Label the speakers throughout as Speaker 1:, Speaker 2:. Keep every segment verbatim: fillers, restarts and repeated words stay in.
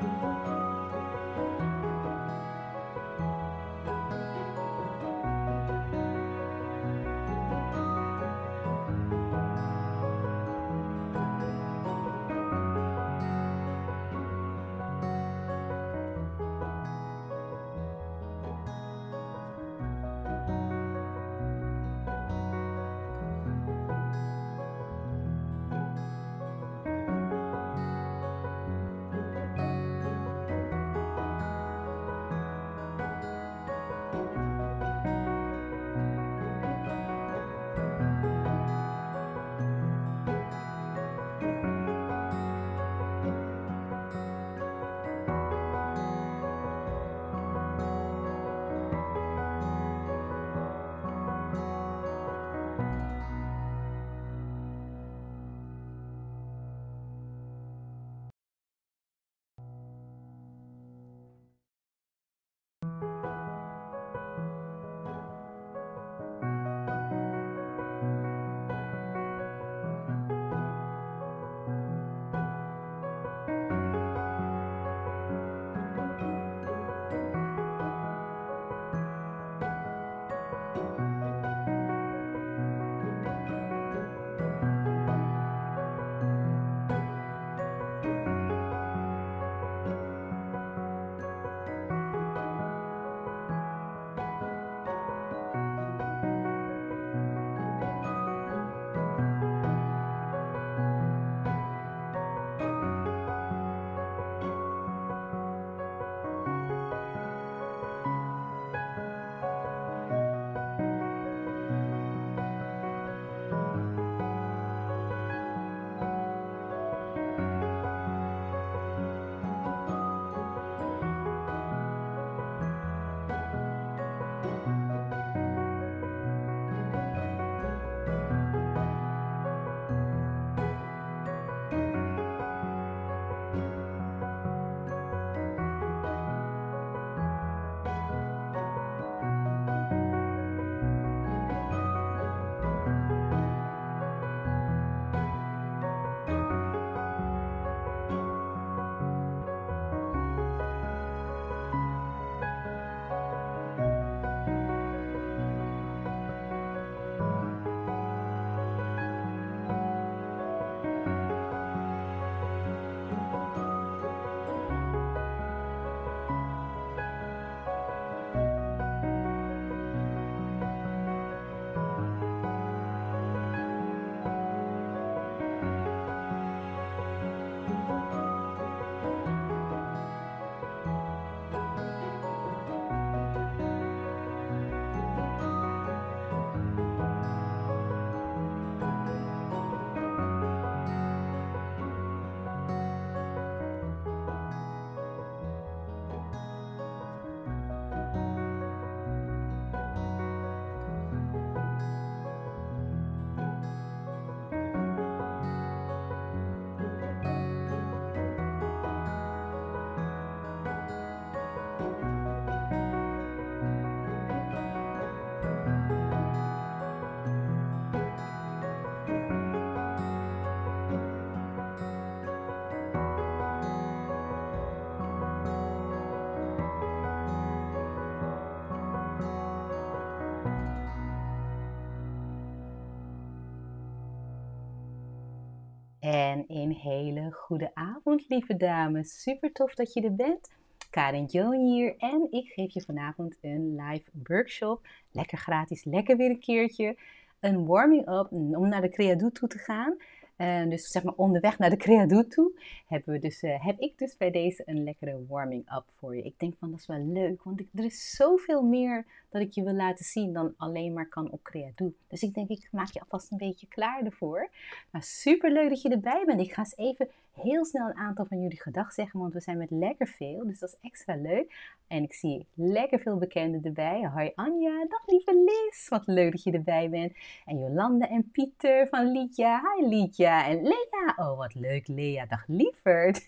Speaker 1: En een hele goede avond, lieve dames. Super tof dat je er bent. Karin Joan hier en ik geef je vanavond een live workshop. Lekker gratis, lekker weer een keertje. Een warming-up om naar de Creadoe toe te gaan. Uh, dus zeg maar onderweg naar de Creadoe toe hebben we dus, uh, heb ik dus bij deze een lekkere warming-up voor je. Ik denk van dat is wel leuk, want ik, er is zoveel meer dat ik je wil laten zien dan alleen maar kan op Creadoe. Dus ik denk ik maak je alvast een beetje klaar ervoor. Maar super leuk dat je erbij bent. Ik ga eens even heel snel een aantal van jullie gedag zeggen, want we zijn met lekker veel, dus dat is extra leuk. En ik zie lekker veel bekenden erbij. Hoi Anja, dag lieve Liz, wat leuk dat je erbij bent. En Jolanda en Pieter van Liedja, hi Liedja. En Lea, oh wat leuk Lea, dag lieverd.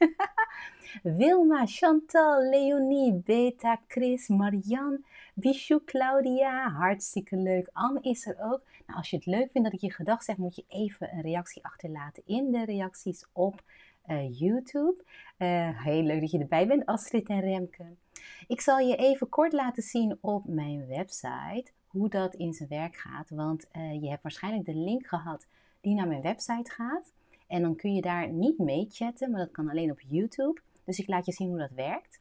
Speaker 1: Wilma, Chantal, Leonie, Beta, Chris, Marianne, Bichou, Claudia, hartstikke leuk. Anne is er ook. Nou, als je het leuk vindt dat ik je gedag zeg, moet je even een reactie achterlaten in de reacties op uh, YouTube. Uh, heel leuk dat je erbij bent, Astrid en Remke. Ik zal je even kort laten zien op mijn website hoe dat in zijn werk gaat. Want uh, je hebt waarschijnlijk de link gehad die naar mijn website gaat. En dan kun je daar niet mee chatten, maar dat kan alleen op YouTube. Dus ik laat je zien hoe dat werkt.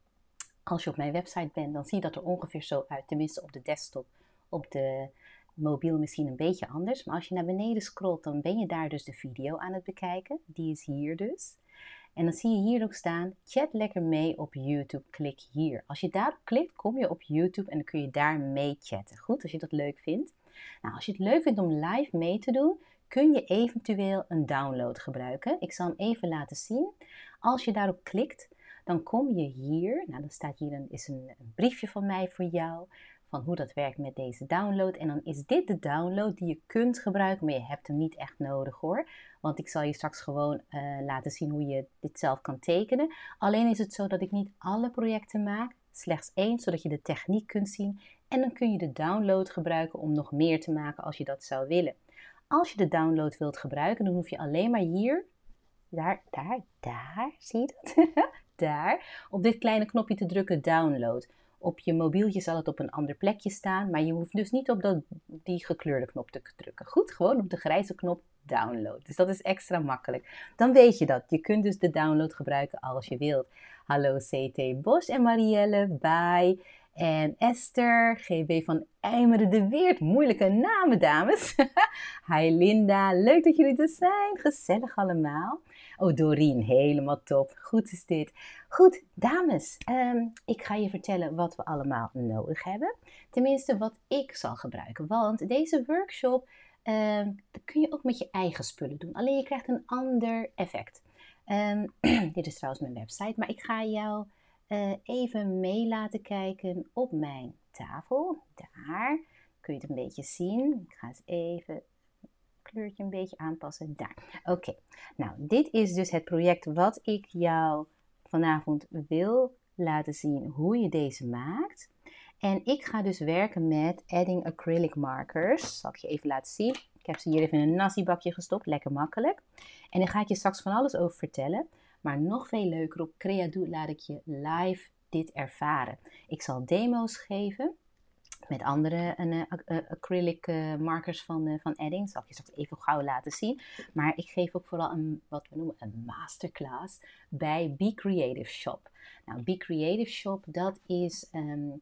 Speaker 1: Als je op mijn website bent, dan zie je dat er ongeveer zo uit. Tenminste op de desktop, op de mobiel misschien een beetje anders. Maar als je naar beneden scrolt, dan ben je daar dus de video aan het bekijken. Die is hier dus. En dan zie je hier ook staan, chat lekker mee op YouTube, klik hier. Als je daarop klikt, kom je op YouTube en dan kun je daar mee chatten. Goed, als je dat leuk vindt. Nou, als je het leuk vindt om live mee te doen, kun je eventueel een download gebruiken. Ik zal hem even laten zien. Als je daarop klikt, dan kom je hier. Nou, dan staat hier een, is een, een briefje van mij voor jou. Van hoe dat werkt met deze download. En dan is dit de download die je kunt gebruiken, maar je hebt hem niet echt nodig hoor. Want ik zal je straks gewoon uh, laten zien hoe je dit zelf kan tekenen. Alleen is het zo dat ik niet alle projecten maak, slechts één, zodat je de techniek kunt zien. En dan kun je de download gebruiken om nog meer te maken als je dat zou willen. Als je de download wilt gebruiken, dan hoef je alleen maar hier, daar, daar, daar, zie je dat? Daar, op dit kleine knopje te drukken, download. Op je mobieltje zal het op een ander plekje staan, maar je hoeft dus niet op dat, die gekleurde knop te drukken. Goed, gewoon op de grijze knop download. Dus dat is extra makkelijk. Dan weet je dat. Je kunt dus de download gebruiken als je wilt. Hallo C T Bos en Marielle, bye. En Esther, G B van Eimeren de Weert. Moeilijke namen, dames. Hi Linda, leuk dat jullie er zijn. Gezellig allemaal. Oh, Doreen, helemaal top. Goed is dit. Goed, dames, um, ik ga je vertellen wat we allemaal nodig hebben. Tenminste, wat ik zal gebruiken. Want deze workshop um, kun je ook met je eigen spullen doen. Alleen je krijgt een ander effect. Um, dit is trouwens mijn website, maar ik ga jou uh, even mee laten kijken op mijn tafel. Daar kun je het een beetje zien. Ik ga eens even kleurtje een beetje aanpassen. Daar. Oké. Okay. Nou, dit is dus het project wat ik jou vanavond wil laten zien hoe je deze maakt. En ik ga dus werken met adding acrylic markers. Zal ik je even laten zien. Ik heb ze hier even in een nasi-bakje gestopt. Lekker makkelijk. En dan ga ik je straks van alles over vertellen. Maar nog veel leuker op Creadoe laat ik je live dit ervaren. Ik zal demo's geven met andere uh, uh, acrylic uh, markers van, uh, van Edding. Dat zal ik je straks even gauw laten zien. Maar ik geef ook vooral een, wat we noemen een masterclass bij Be Creative Shop. Nou, Be Creative Shop, dat is um,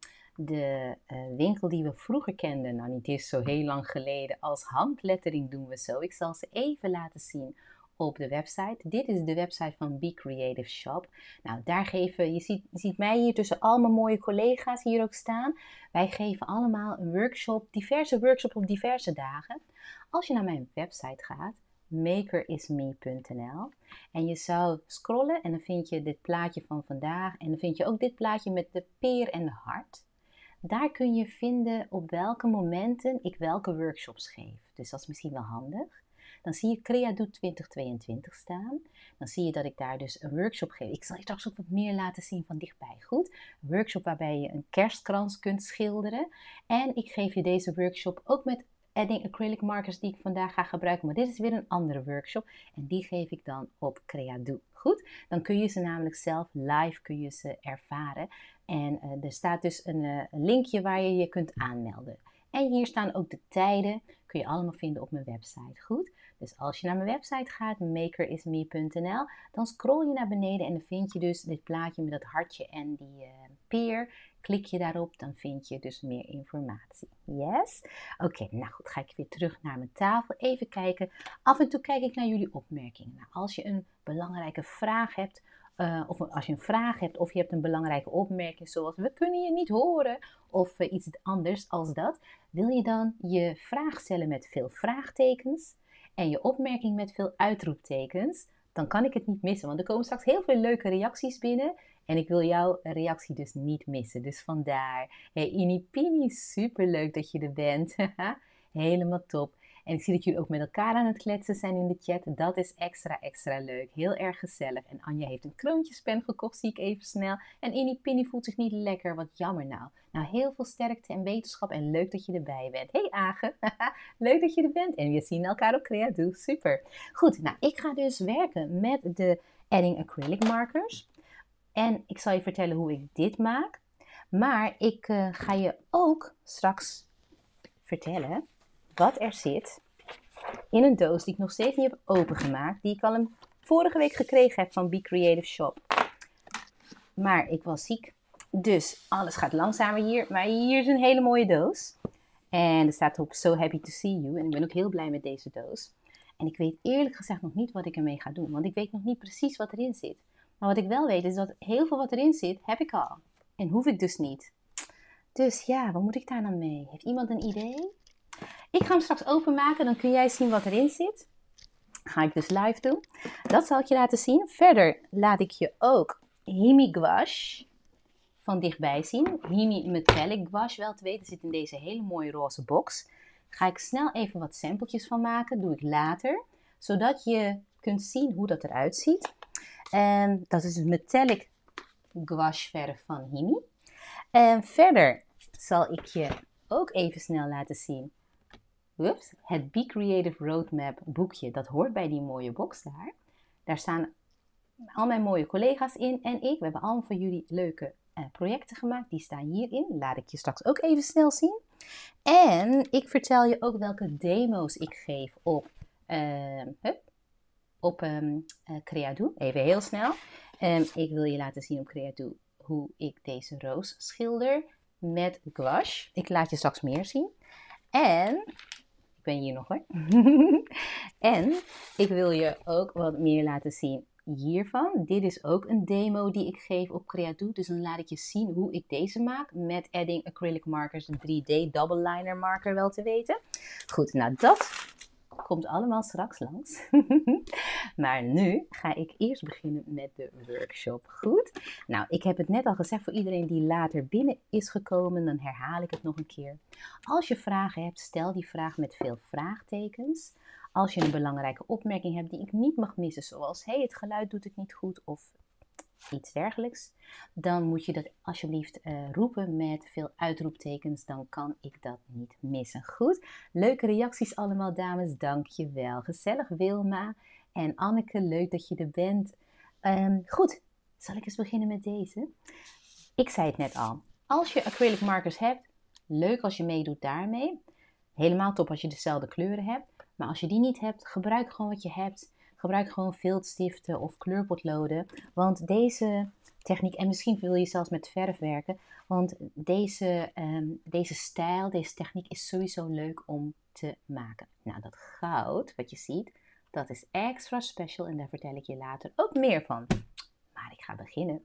Speaker 1: de uh, winkel die we vroeger kenden. Nou, niet eens zo heel lang geleden. Als handlettering doen we zo. Ik zal ze even laten zien op de website. Dit is de website van Be Creative Shop. Nou, daar geven, je ziet, je ziet mij hier tussen al mijn mooie collega's hier ook staan. Wij geven allemaal een workshop, diverse workshops op diverse dagen. Als je naar mijn website gaat, maker is me punt n l, en je zou scrollen en dan vind je dit plaatje van vandaag en dan vind je ook dit plaatje met de peer en de hart. Daar kun je vinden op welke momenten ik welke workshops geef. Dus dat is misschien wel handig. Dan zie je Creadoe twintig tweeëntwintig staan. Dan zie je dat ik daar dus een workshop geef. Ik zal je straks ook wat meer laten zien van dichtbij. Goed? Een workshop waarbij je een kerstkrans kunt schilderen. En ik geef je deze workshop ook met adding acrylic markers die ik vandaag ga gebruiken. Maar dit is weer een andere workshop. En die geef ik dan op Creadoe. Goed? Dan kun je ze namelijk zelf live kun je ze ervaren. En uh, er staat dus een, uh, een linkje waar je je kunt aanmelden. En hier staan ook de tijden. Kun je allemaal vinden op mijn website. Goed? Dus als je naar mijn website gaat, maker is me punt n l, dan scroll je naar beneden en dan vind je dus dit plaatje met dat hartje en die uh, peer. Klik je daarop, dan vind je dus meer informatie. Yes? Oké, okay, nou goed, ga ik weer terug naar mijn tafel. Even kijken. Af en toe kijk ik naar jullie opmerkingen. Nou, als je een belangrijke vraag hebt, uh, of als je een vraag hebt of je hebt een belangrijke opmerking zoals we kunnen je niet horen of uh, iets anders als dat, wil je dan je vraag stellen met veel vraagtekens en je opmerking met veel uitroeptekens, dan kan ik het niet missen. Want er komen straks heel veel leuke reacties binnen. En ik wil jouw reactie dus niet missen. Dus vandaar. Hey Inipini, super leuk dat je er bent. Helemaal top. En ik zie dat jullie ook met elkaar aan het kletsen zijn in de chat. Dat is extra, extra leuk. Heel erg gezellig. En Anja heeft een kroontjespen gekocht, zie ik even snel. En Inipini voelt zich niet lekker. Wat jammer nou. Nou, heel veel sterkte en wetenschap en leuk dat je erbij bent. Hey Age, leuk dat je er bent. En we zien elkaar op Creadoe. Super. Goed, nou ik ga dus werken met de Adding Acrylic Markers. En ik zal je vertellen hoe ik dit maak. Maar ik uh, ga je ook straks vertellen wat er zit in een doos die ik nog steeds niet heb opengemaakt. Die ik al een vorige week gekregen heb van Be Creative Shop. Maar ik was ziek. Dus alles gaat langzamer hier. Maar hier is een hele mooie doos. En er staat op So Happy to See You. En ik ben ook heel blij met deze doos. En ik weet eerlijk gezegd nog niet wat ik ermee ga doen. Want ik weet nog niet precies wat erin zit. Maar wat ik wel weet is dat heel veel wat erin zit, heb ik al. En hoef ik dus niet. Dus ja, wat moet ik daar dan mee? Heeft iemand een idee? Ik ga hem straks openmaken. Dan kun jij zien wat erin zit. Ga ik dus live doen. Dat zal ik je laten zien. Verder laat ik je ook Himi Gouache van dichtbij zien. Himi Metallic Gouache, wel te weten, zit in deze hele mooie roze box. Ga ik snel even wat sampletjes van maken. Doe ik later. Zodat je kunt zien hoe dat eruit ziet. En dat is een Metallic Gouache verf van Himi. En verder zal ik je ook even snel laten zien. Ups, het Be Creative Roadmap boekje. Dat hoort bij die mooie box daar. Daar staan al mijn mooie collega's in en ik. We hebben allemaal voor jullie leuke uh, projecten gemaakt. Die staan hierin. Laat ik je straks ook even snel zien. En ik vertel je ook welke demo's ik geef op, uh, hup, op um, uh, Creado. Even heel snel. Um, ik wil je laten zien op Creado hoe ik deze roos schilder met gouache. Ik laat je straks meer zien. En ik ben hier nog hoor. En ik wil je ook wat meer laten zien hiervan. Dit is ook een demo die ik geef op Creado. Dus dan laat ik je zien hoe ik deze maak met Adding Acrylic Markers. Een drie D double liner marker wel te weten. Goed, nou dat komt allemaal straks langs. Maar nu ga ik eerst beginnen met de workshop. Goed? Nou, ik heb het net al gezegd voor iedereen die later binnen is gekomen. Dan herhaal ik het nog een keer. Als je vragen hebt, stel die vraag met veel vraagtekens. Als je een belangrijke opmerking hebt die ik niet mag missen, zoals hey, het geluid doet het niet goed of iets dergelijks, dan moet je dat alsjeblieft uh, roepen met veel uitroeptekens, dan kan ik dat niet missen. Goed, leuke reacties allemaal dames, dankjewel. Gezellig Wilma en Anneke, leuk dat je er bent. Um, goed, zal ik eens beginnen met deze? Ik zei het net al, als je acrylic markers hebt, leuk als je meedoet daarmee. Helemaal top als je dezelfde kleuren hebt, maar als je die niet hebt, gebruik gewoon wat je hebt. Gebruik gewoon viltstiften of kleurpotloden. Want deze techniek, en misschien wil je zelfs met verf werken. Want deze, um, deze stijl, deze techniek is sowieso leuk om te maken. Nou, dat goud, wat je ziet, dat is extra special. En daar vertel ik je later ook meer van. Maar ik ga beginnen.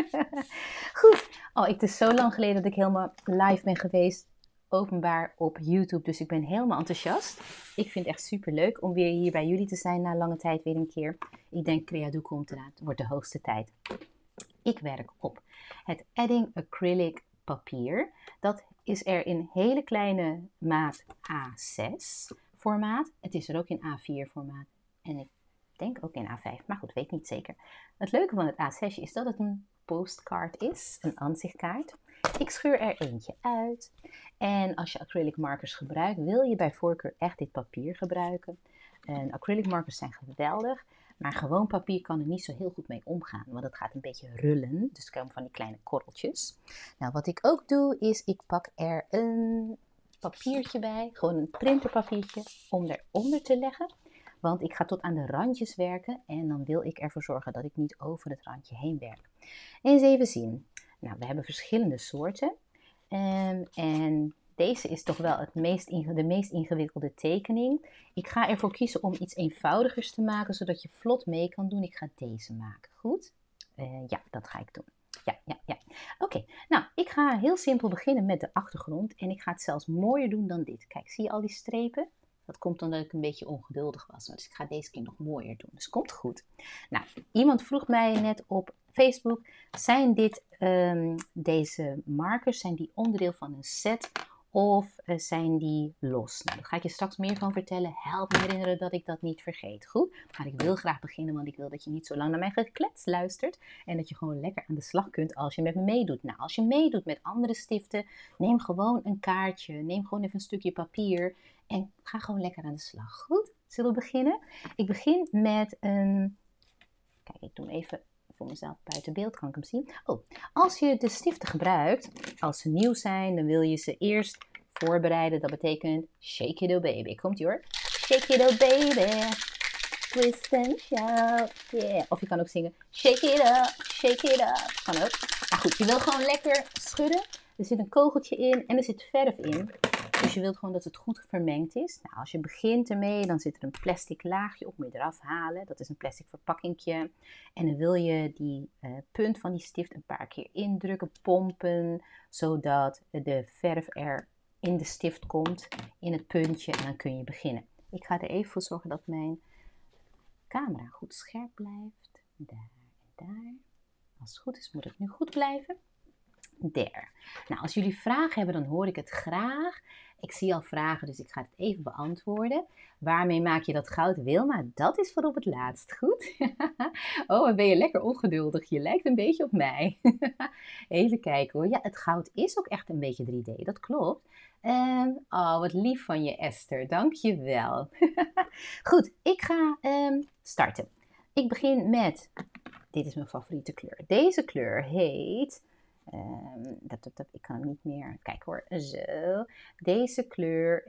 Speaker 1: Goed. Oh, het is zo lang geleden dat ik helemaal live ben geweest. Openbaar op YouTube, dus ik ben helemaal enthousiast. Ik vind het echt super leuk om weer hier bij jullie te zijn na lange tijd weer een keer. Ik denk Creado komt eraan, het wordt de hoogste tijd. Ik werk op het Adding Acrylic papier. Dat is er in hele kleine maat A zes formaat. Het is er ook in A vier formaat en ik denk ook in A vijf, maar goed, weet niet zeker. Het leuke van het A zes is dat het een postcard is, een aanzichtkaart. Ik scheur er eentje uit. En als je acrylic markers gebruikt, wil je bij voorkeur echt dit papier gebruiken. En acrylic markers zijn geweldig, maar gewoon papier kan er niet zo heel goed mee omgaan, want het gaat een beetje rullen. Dus er komen van die kleine korreltjes. Nou, wat ik ook doe, is ik pak er een papiertje bij, gewoon een printerpapiertje, om eronder te leggen. Want ik ga tot aan de randjes werken en dan wil ik ervoor zorgen dat ik niet over het randje heen werk. Eens even zien. Nou, we hebben verschillende soorten. Um, en deze is toch wel het meest de meest ingewikkelde tekening. Ik ga ervoor kiezen om iets eenvoudigers te maken, zodat je vlot mee kan doen. Ik ga deze maken. Goed? Uh, ja, dat ga ik doen. Ja, ja, ja. Oké, okay. Nou, ik ga heel simpel beginnen met de achtergrond. En ik ga het zelfs mooier doen dan dit. Kijk, zie je al die strepen? Dat komt omdat ik een beetje ongeduldig was. Dus ik ga deze keer nog mooier doen. Dus komt goed. Nou, iemand vroeg mij net op Facebook. Zijn dit, um, deze markers, zijn die onderdeel van een set? Of uh, zijn die los? Nou, daar ga ik je straks meer van vertellen. Help me herinneren dat ik dat niet vergeet. Goed? Maar ik wil graag beginnen, want ik wil dat je niet zo lang naar mijn geklets luistert. En dat je gewoon lekker aan de slag kunt als je met me meedoet. Nou, als je meedoet met andere stiften, neem gewoon een kaartje. Neem gewoon even een stukje papier. En ga gewoon lekker aan de slag. Goed? Zullen we beginnen? Ik begin met een... Kijk, ik doe hem even voor mezelf buiten beeld, kan ik hem zien. Oh, als je de stiften gebruikt, als ze nieuw zijn, dan wil je ze eerst voorbereiden. Dat betekent shake it oh baby. Komt ie hoor. Shake it oh baby. Twist and shout. Yeah. Of je kan ook zingen shake it up, shake it up. Kan ook. Maar goed, je wil gewoon lekker schudden. Er zit een kogeltje in en er zit verf in. Dus je wilt gewoon dat het goed vermengd is. Nou, als je begint ermee, dan zit er een plastic laagje op. Moet je eraf halen. Dat is een plastic verpakkingje. En dan wil je die uh, punt van die stift een paar keer indrukken, pompen. Zodat de verf er in de stift komt, in het puntje. En dan kun je beginnen. Ik ga er even voor zorgen dat mijn camera goed scherp blijft. Daar en daar. Als het goed is, moet het nu goed blijven. There. Nou, als jullie vragen hebben, dan hoor ik het graag. Ik zie al vragen, dus ik ga het even beantwoorden. Waarmee maak je dat goud, Wilma? Dat is voor op het laatst. Goed? Oh, wat ben je lekker ongeduldig. Je lijkt een beetje op mij. Even kijken hoor. Ja, het goud is ook echt een beetje drie D. Dat klopt. Um, oh, wat lief van je, Esther. Dank je wel. Goed, ik ga um, starten. Ik begin met... Dit is mijn favoriete kleur. Deze kleur heet... Um, dat, dat, dat, ik kan hem niet meer. Kijk hoor, zo. Deze kleur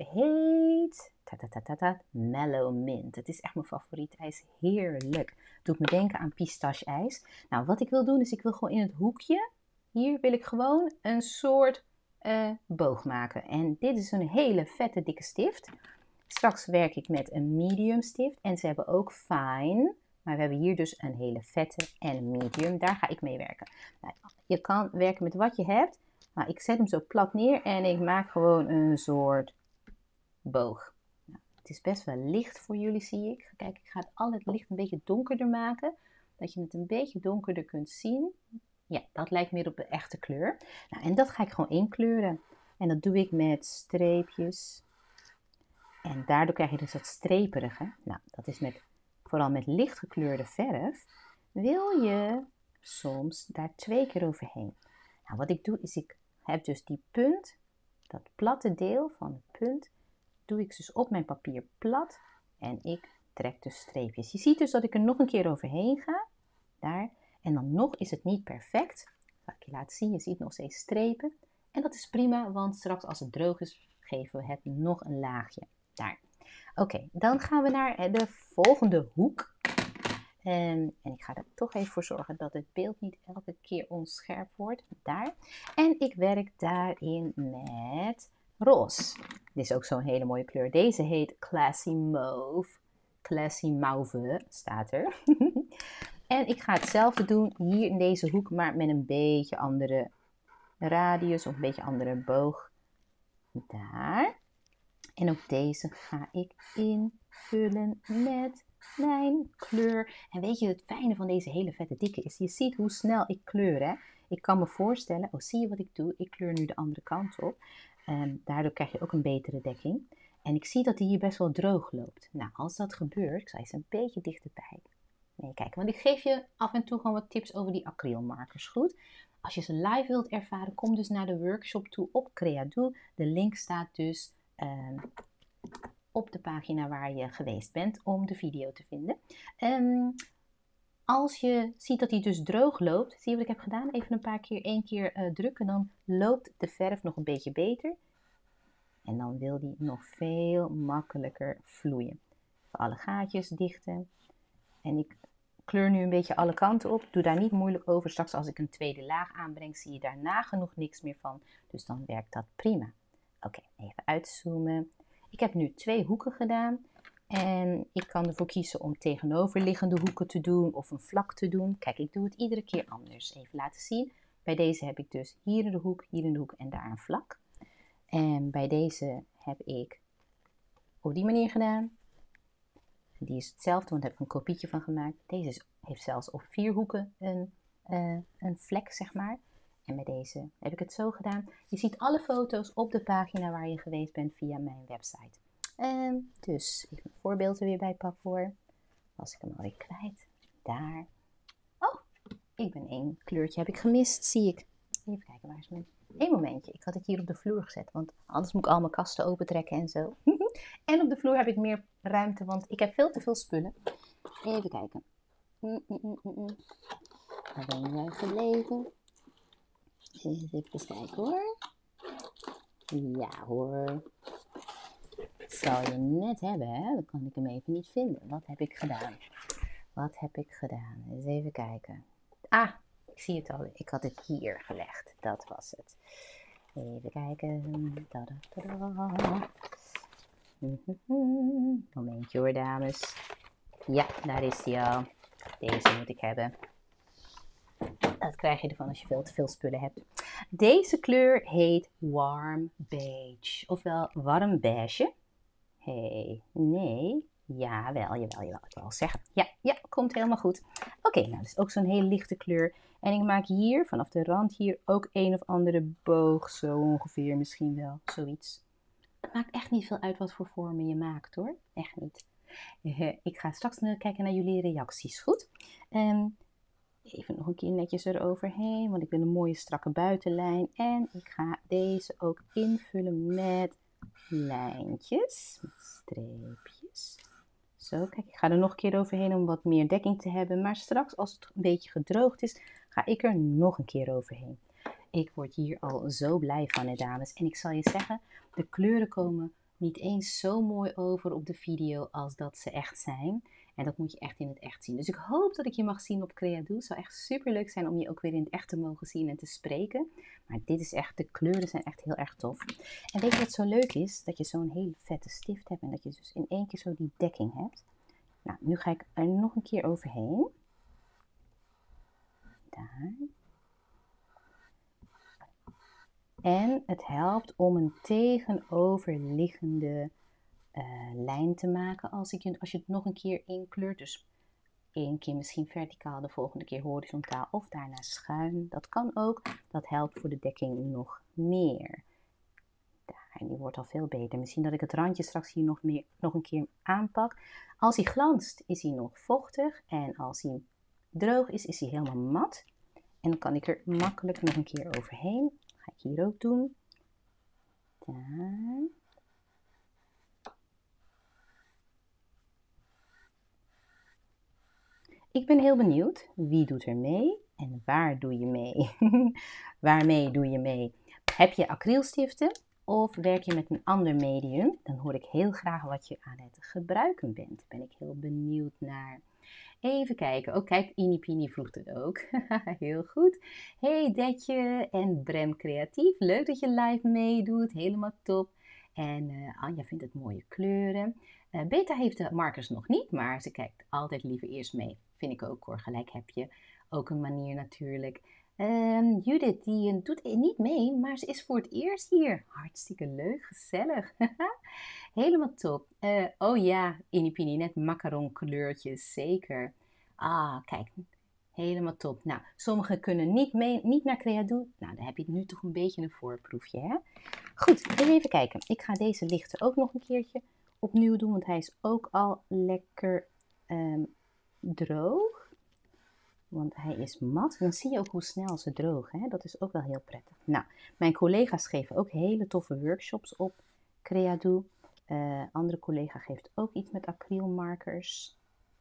Speaker 1: heet ta, ta, ta, ta, ta, Mellow Mint. Het is echt mijn favoriet. Hij is heerlijk. Doet me denken aan pistache-ijs. Nou, wat ik wil doen is, ik wil gewoon in het hoekje, hier wil ik gewoon een soort uh, boog maken. En dit is een hele vette dikke stift. Straks werk ik met een medium stift. En ze hebben ook fine. Maar we hebben hier dus een hele vette en medium. Daar ga ik mee werken. Nou, je kan werken met wat je hebt. Maar ik zet hem zo plat neer en ik maak gewoon een soort boog. Nou, het is best wel licht voor jullie, zie ik. Kijk, ik ga al het licht een beetje donkerder maken. Dat je het een beetje donkerder kunt zien. Ja, dat lijkt meer op de echte kleur. Nou, en dat ga ik gewoon inkleuren. En dat doe ik met streepjes. En daardoor krijg je dus dat streperige. Nou, dat is met... Vooral met lichtgekleurde verf, wil je soms daar twee keer overheen. Nou, wat ik doe is, ik heb dus die punt, dat platte deel van het punt, doe ik dus op mijn papier plat en ik trek dus streepjes. Je ziet dus dat ik er nog een keer overheen ga, daar, en dan nog is het niet perfect. Zal ik je laten zien, je ziet nog steeds strepen. En dat is prima, want straks als het droog is, geven we het nog een laagje, daar. Oké, okay, dan gaan we naar de volgende hoek. En, en ik ga er toch even voor zorgen dat het beeld niet elke keer onscherp wordt. Daar. En ik werk daarin met roze. Dit is ook zo'n hele mooie kleur. Deze heet Classy Mauve. Classy Mauve staat er. En ik ga hetzelfde doen hier in deze hoek, maar met een beetje andere radius of een beetje andere boog. Daar. En ook deze ga ik invullen met mijn kleur. En weet je, het fijne van deze hele vette dikke is, je ziet hoe snel ik kleur. Hè? Ik kan me voorstellen, oh zie je wat ik doe? Ik kleur nu de andere kant op. Um, daardoor krijg je ook een betere dekking. En ik zie dat hij hier best wel droog loopt. Nou, als dat gebeurt, ik zal eens een beetje dichterbij meekijken. Want ik geef je af en toe gewoon wat tips over die acrylmarkers. Goed? Als je ze live wilt ervaren, kom dus naar de workshop toe op Creadoe. De link staat dus... Uh, op de pagina waar je geweest bent om de video te vinden. Um, als je ziet dat hij dus droog loopt, zie je wat ik heb gedaan? Even een paar keer, één keer uh, drukken, dan loopt de verf nog een beetje beter. En dan wil die nog veel makkelijker vloeien. Voor alle gaatjes dichten. En ik kleur nu een beetje alle kanten op. Doe daar niet moeilijk over. Straks als ik een tweede laag aanbreng, zie je daar nagenoeg niks meer van. Dus dan werkt dat prima. Oké, okay, even uitzoomen. Ik heb nu twee hoeken gedaan. En ik kan ervoor kiezen om tegenoverliggende hoeken te doen of een vlak te doen. Kijk, ik doe het iedere keer anders. Even laten zien. Bij deze heb ik dus hier in de hoek, hier in de hoek en daar een vlak. En bij deze heb ik op die manier gedaan. Die is hetzelfde, want daar heb ik een kopietje van gemaakt. Deze is, heeft zelfs op vier hoeken een, uh, een vlek, zeg maar. En bij deze heb ik het zo gedaan. Je ziet alle foto's op de pagina waar je geweest bent via mijn website. Um, dus even een voorbeeld er weer bij pakken hoor. Was ik hem alweer kwijt. Daar. Oh, ik ben één kleurtje heb ik gemist, zie ik. Even kijken, waar is mijn... Eén momentje, ik had het hier op de vloer gezet, want anders moet ik al mijn kasten opentrekken en zo. En op de vloer heb ik meer ruimte, want ik heb veel te veel spullen. Even kijken. Mm, mm, mm, mm. Waar ben jij gebleven? Even kijken hoor. Ja hoor. Zal je net hebben, hè? Dan kan ik hem even niet vinden. Wat heb ik gedaan? Wat heb ik gedaan? Eens even kijken. Ah, ik zie het al. Ik had het hier gelegd. Dat was het. Even kijken. Tada, tada. Momentje hoor, dames. Ja, daar is die al. Deze moet ik hebben. Dat krijg je ervan als je veel te veel spullen hebt. Deze kleur heet Warm Beige. Ofwel warm beige. Hé, hey, nee. Jawel, jawel, jawel. Ik wil zeggen. Ja, ja, komt helemaal goed. Oké, okay, nou, dat is ook zo'n hele lichte kleur. En ik maak hier, vanaf de rand hier, ook een of andere boog. Zo ongeveer, misschien wel. Zoiets. Het maakt echt niet veel uit wat voor vormen je maakt, hoor. Echt niet. Ik ga straks kijken naar jullie reacties, goed? Um, even nog een keer netjes eroverheen, want ik wil een mooie strakke buitenlijn. En ik ga deze ook invullen met lijntjes, met streepjes. Zo, kijk, ik ga er nog een keer overheen om wat meer dekking te hebben. Maar straks, als het een beetje gedroogd is, ga ik er nog een keer overheen. Ik word hier al zo blij van, hè, dames. En ik zal je zeggen, de kleuren komen niet eens zo mooi over op de video als dat ze echt zijn. En dat moet je echt in het echt zien. Dus ik hoop dat ik je mag zien op Creadoe. Het zou echt super leuk zijn om je ook weer in het echt te mogen zien en te spreken. Maar dit is echt, de kleuren zijn echt heel erg tof. En weet je wat zo leuk is? Dat je zo'n hele vette stift hebt en dat je dus in één keer zo die dekking hebt. Nou, nu ga ik er nog een keer overheen. Daar. En het helpt om een tegenoverliggende uh, lijn te maken als, ik, als je het nog een keer inkleurt. Dus één keer misschien verticaal, de volgende keer horizontaal of daarna schuin. Dat kan ook. Dat helpt voor de dekking nog meer. Daar, die wordt al veel beter. Misschien dat ik het randje straks hier nog, meer, nog een keer aanpak. Als hij glanst is hij nog vochtig. En als hij droog is, is hij helemaal mat. En dan kan ik er makkelijk nog een keer overheen. Dat ga ik hier ook doen. Daar. Ik ben heel benieuwd, wie doet er mee en waar doe je mee? Waarmee doe je mee? Heb je acrylstiften of werk je met een ander medium? Dan hoor ik heel graag wat je aan het gebruiken bent. Daar ben ik heel benieuwd naar. Even kijken. Oh, kijk, Inipini vroeg het ook. Heel goed. Hey Detje en Brem Creatief. Leuk dat je live meedoet. Helemaal top. En uh, Anja vindt het mooie kleuren. Uh, Beta heeft de markers nog niet, maar ze kijkt altijd liever eerst mee. Vind ik ook hoor. Gelijk heb je. Ook een manier natuurlijk. Um, Judith, die doet niet mee, maar ze is voor het eerst hier. Hartstikke leuk, gezellig. Helemaal top. Uh, oh ja, Inipini, net macaron kleurtjes, zeker. Ah, kijk, helemaal top. Nou, sommigen kunnen niet, mee, niet naar Creadoe. Nou, dan heb je nu toch een beetje een voorproefje, hè? Goed, even kijken. Ik ga deze lichte ook nog een keertje opnieuw doen, want hij is ook al lekker um, droog. Want hij is mat. Dan zie je ook hoe snel ze drogen, hè? Dat is ook wel heel prettig. Nou, mijn collega's geven ook hele toffe workshops op Creadoe. Uh, andere collega geeft ook iets met acrylmarkers.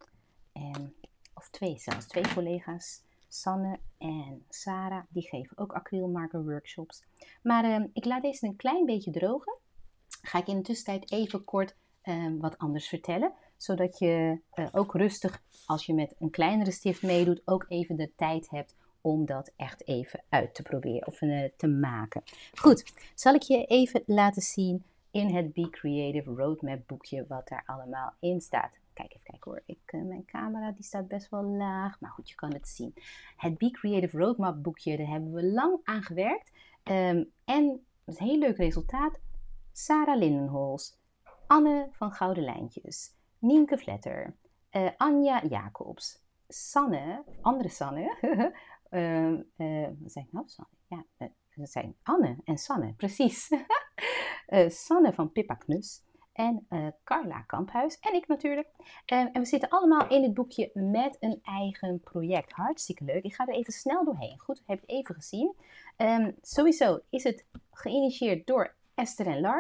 Speaker 1: En, of twee zelfs, twee collega's. Sanne en Sarah, die geven ook acrylmarker workshops. Maar uh, ik laat deze een klein beetje drogen. Ga ik in de tussentijd even kort uh, wat anders vertellen. Zodat je uh, ook rustig, als je met een kleinere stift meedoet, ook even de tijd hebt om dat echt even uit te proberen of uh, te maken. Goed, zal ik je even laten zien in het Be Creative Roadmap boekje wat daar allemaal in staat. Kijk even kijken hoor, ik, uh, mijn camera die staat best wel laag, maar goed, je kan het zien. Het Be Creative Roadmap boekje, daar hebben we lang aan gewerkt. Um, en dat is een heel leuk resultaat. Sarah Lindenholz, Anne van Gouden Lijntjes, Nienke Vletter, uh, Anja Jacobs, Sanne, andere Sanne, uh, uh, wat zei ik nou? Sanne, ja, uh, dat zijn Anne en Sanne, precies. uh, Sanne van Pippa Knus en uh, Carla Kamphuis en ik natuurlijk. Uh, en we zitten allemaal in het boekje met een eigen project. Hartstikke leuk. Ik ga er even snel doorheen. Goed, heb je het even gezien. Um, sowieso is het geïnitieerd door Esther en Lars.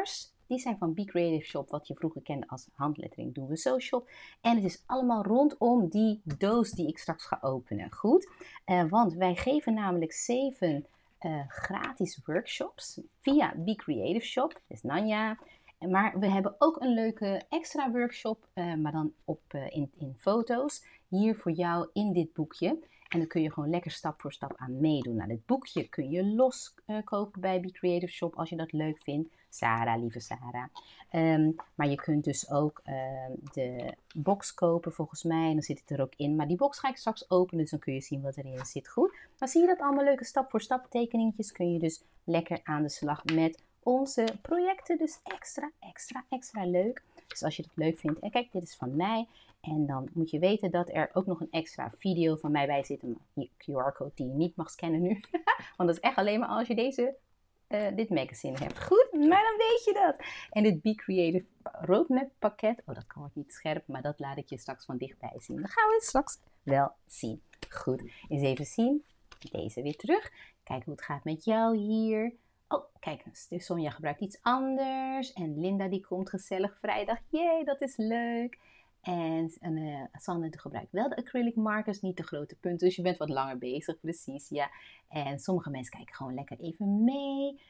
Speaker 1: Die zijn van Be Creative Shop, wat je vroeger kende als handlettering doen we zo shop. En het is allemaal rondom die doos die ik straks ga openen. Goed? Uh, want wij geven namelijk zeven uh, gratis workshops via Be Creative Shop. Dat is Nanja. Maar we hebben ook een leuke extra workshop, uh, maar dan op, uh, in, in foto's. Hier voor jou in dit boekje. En dan kun je gewoon lekker stap voor stap aan meedoen. Nou, dit boekje kun je los uh, kopen bij Be Creative Shop als je dat leuk vindt. Sarah, lieve Sarah. Um, maar je kunt dus ook uh, de box kopen volgens mij. En dan zit het er ook in. Maar die box ga ik straks openen, dus dan kun je zien wat erin zit. Goed. Maar zie je dat allemaal leuke stap voor stap tekeningetjes? Kun je dus lekker aan de slag met onze projecten. Dus extra, extra, extra leuk. Dus als je dat leuk vindt. En kijk, dit is van mij. En dan moet je weten dat er ook nog een extra video van mij bij zit. Een Q R-code die je niet mag scannen nu. Want dat is echt alleen maar als je deze, uh, dit magazine hebt. Goed, maar dan weet je dat. En dit Be Creative Roadmap pakket. Oh, dat kan ik niet scherp, maar dat laat ik je straks van dichtbij zien. Dan gaan we het straks wel zien. Goed, eens even zien. Deze weer terug. Kijk hoe het gaat met jou hier. Oh, kijk eens. Dus Sonja gebruikt iets anders. En Linda die komt gezellig vrijdag. Jee, dat is leuk. En, en uh, Sanne gebruikt wel de acrylic markers, niet de grote punten. Dus je bent wat langer bezig, precies, ja. En sommige mensen kijken gewoon lekker even mee.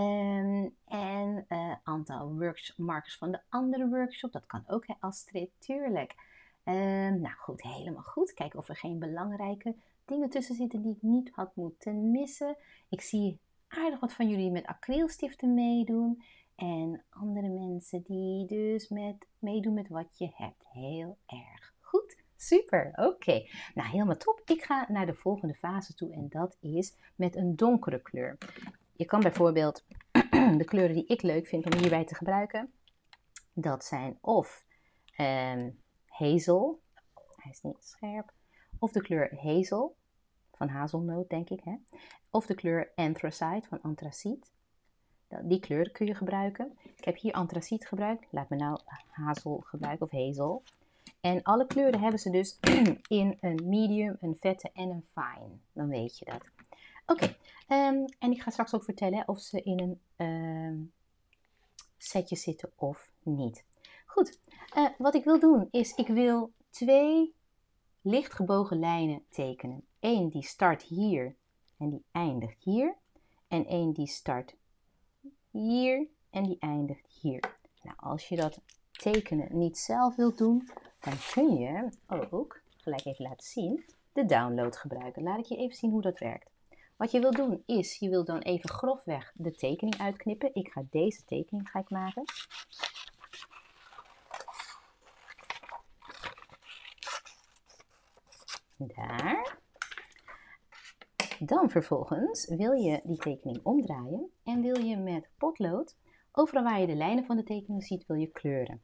Speaker 1: Um, en een uh, aantal markers van de andere workshop. Dat kan ook, hè, Astrid, tuurlijk. Um, nou goed, helemaal goed. Kijken of er geen belangrijke dingen tussen zitten die ik niet had moeten missen. Ik zie aardig wat van jullie met acrylstiften meedoen. En andere mensen die dus met, meedoen met wat je hebt. Heel erg goed. Super. Oké. Okay. Nou, helemaal top. Ik ga naar de volgende fase toe. En dat is met een donkere kleur. Je kan bijvoorbeeld de kleuren die ik leuk vind om hierbij te gebruiken. Dat zijn of um, hazel. Hij is niet scherp. Of de kleur hazel. Van hazelnoot, denk ik. Hè? Of de kleur anthracite van antraciet. Die kleur kun je gebruiken. Ik heb hier antraciet gebruikt. Laat me nou hazel gebruiken of hazel. En alle kleuren hebben ze dus in een medium, een vette en een fine. Dan weet je dat. Oké. Okay. Um, en ik ga straks ook vertellen of ze in een um, setje zitten of niet. Goed. Uh, wat ik wil doen is, ik wil twee licht gebogen lijnen tekenen. Eén die start hier en die eindigt hier. En één die start hier en die eindigt hier. Nou, als je dat tekenen niet zelf wilt doen, dan kun je ook, gelijk even laten zien, de download gebruiken. Laat ik je even zien hoe dat werkt. Wat je wil doen is, je wil dan even grofweg de tekening uitknippen. Ik ga deze tekening ga ik maken. Daar. Dan vervolgens wil je die tekening omdraaien en wil je met potlood, overal waar je de lijnen van de tekening ziet, wil je kleuren.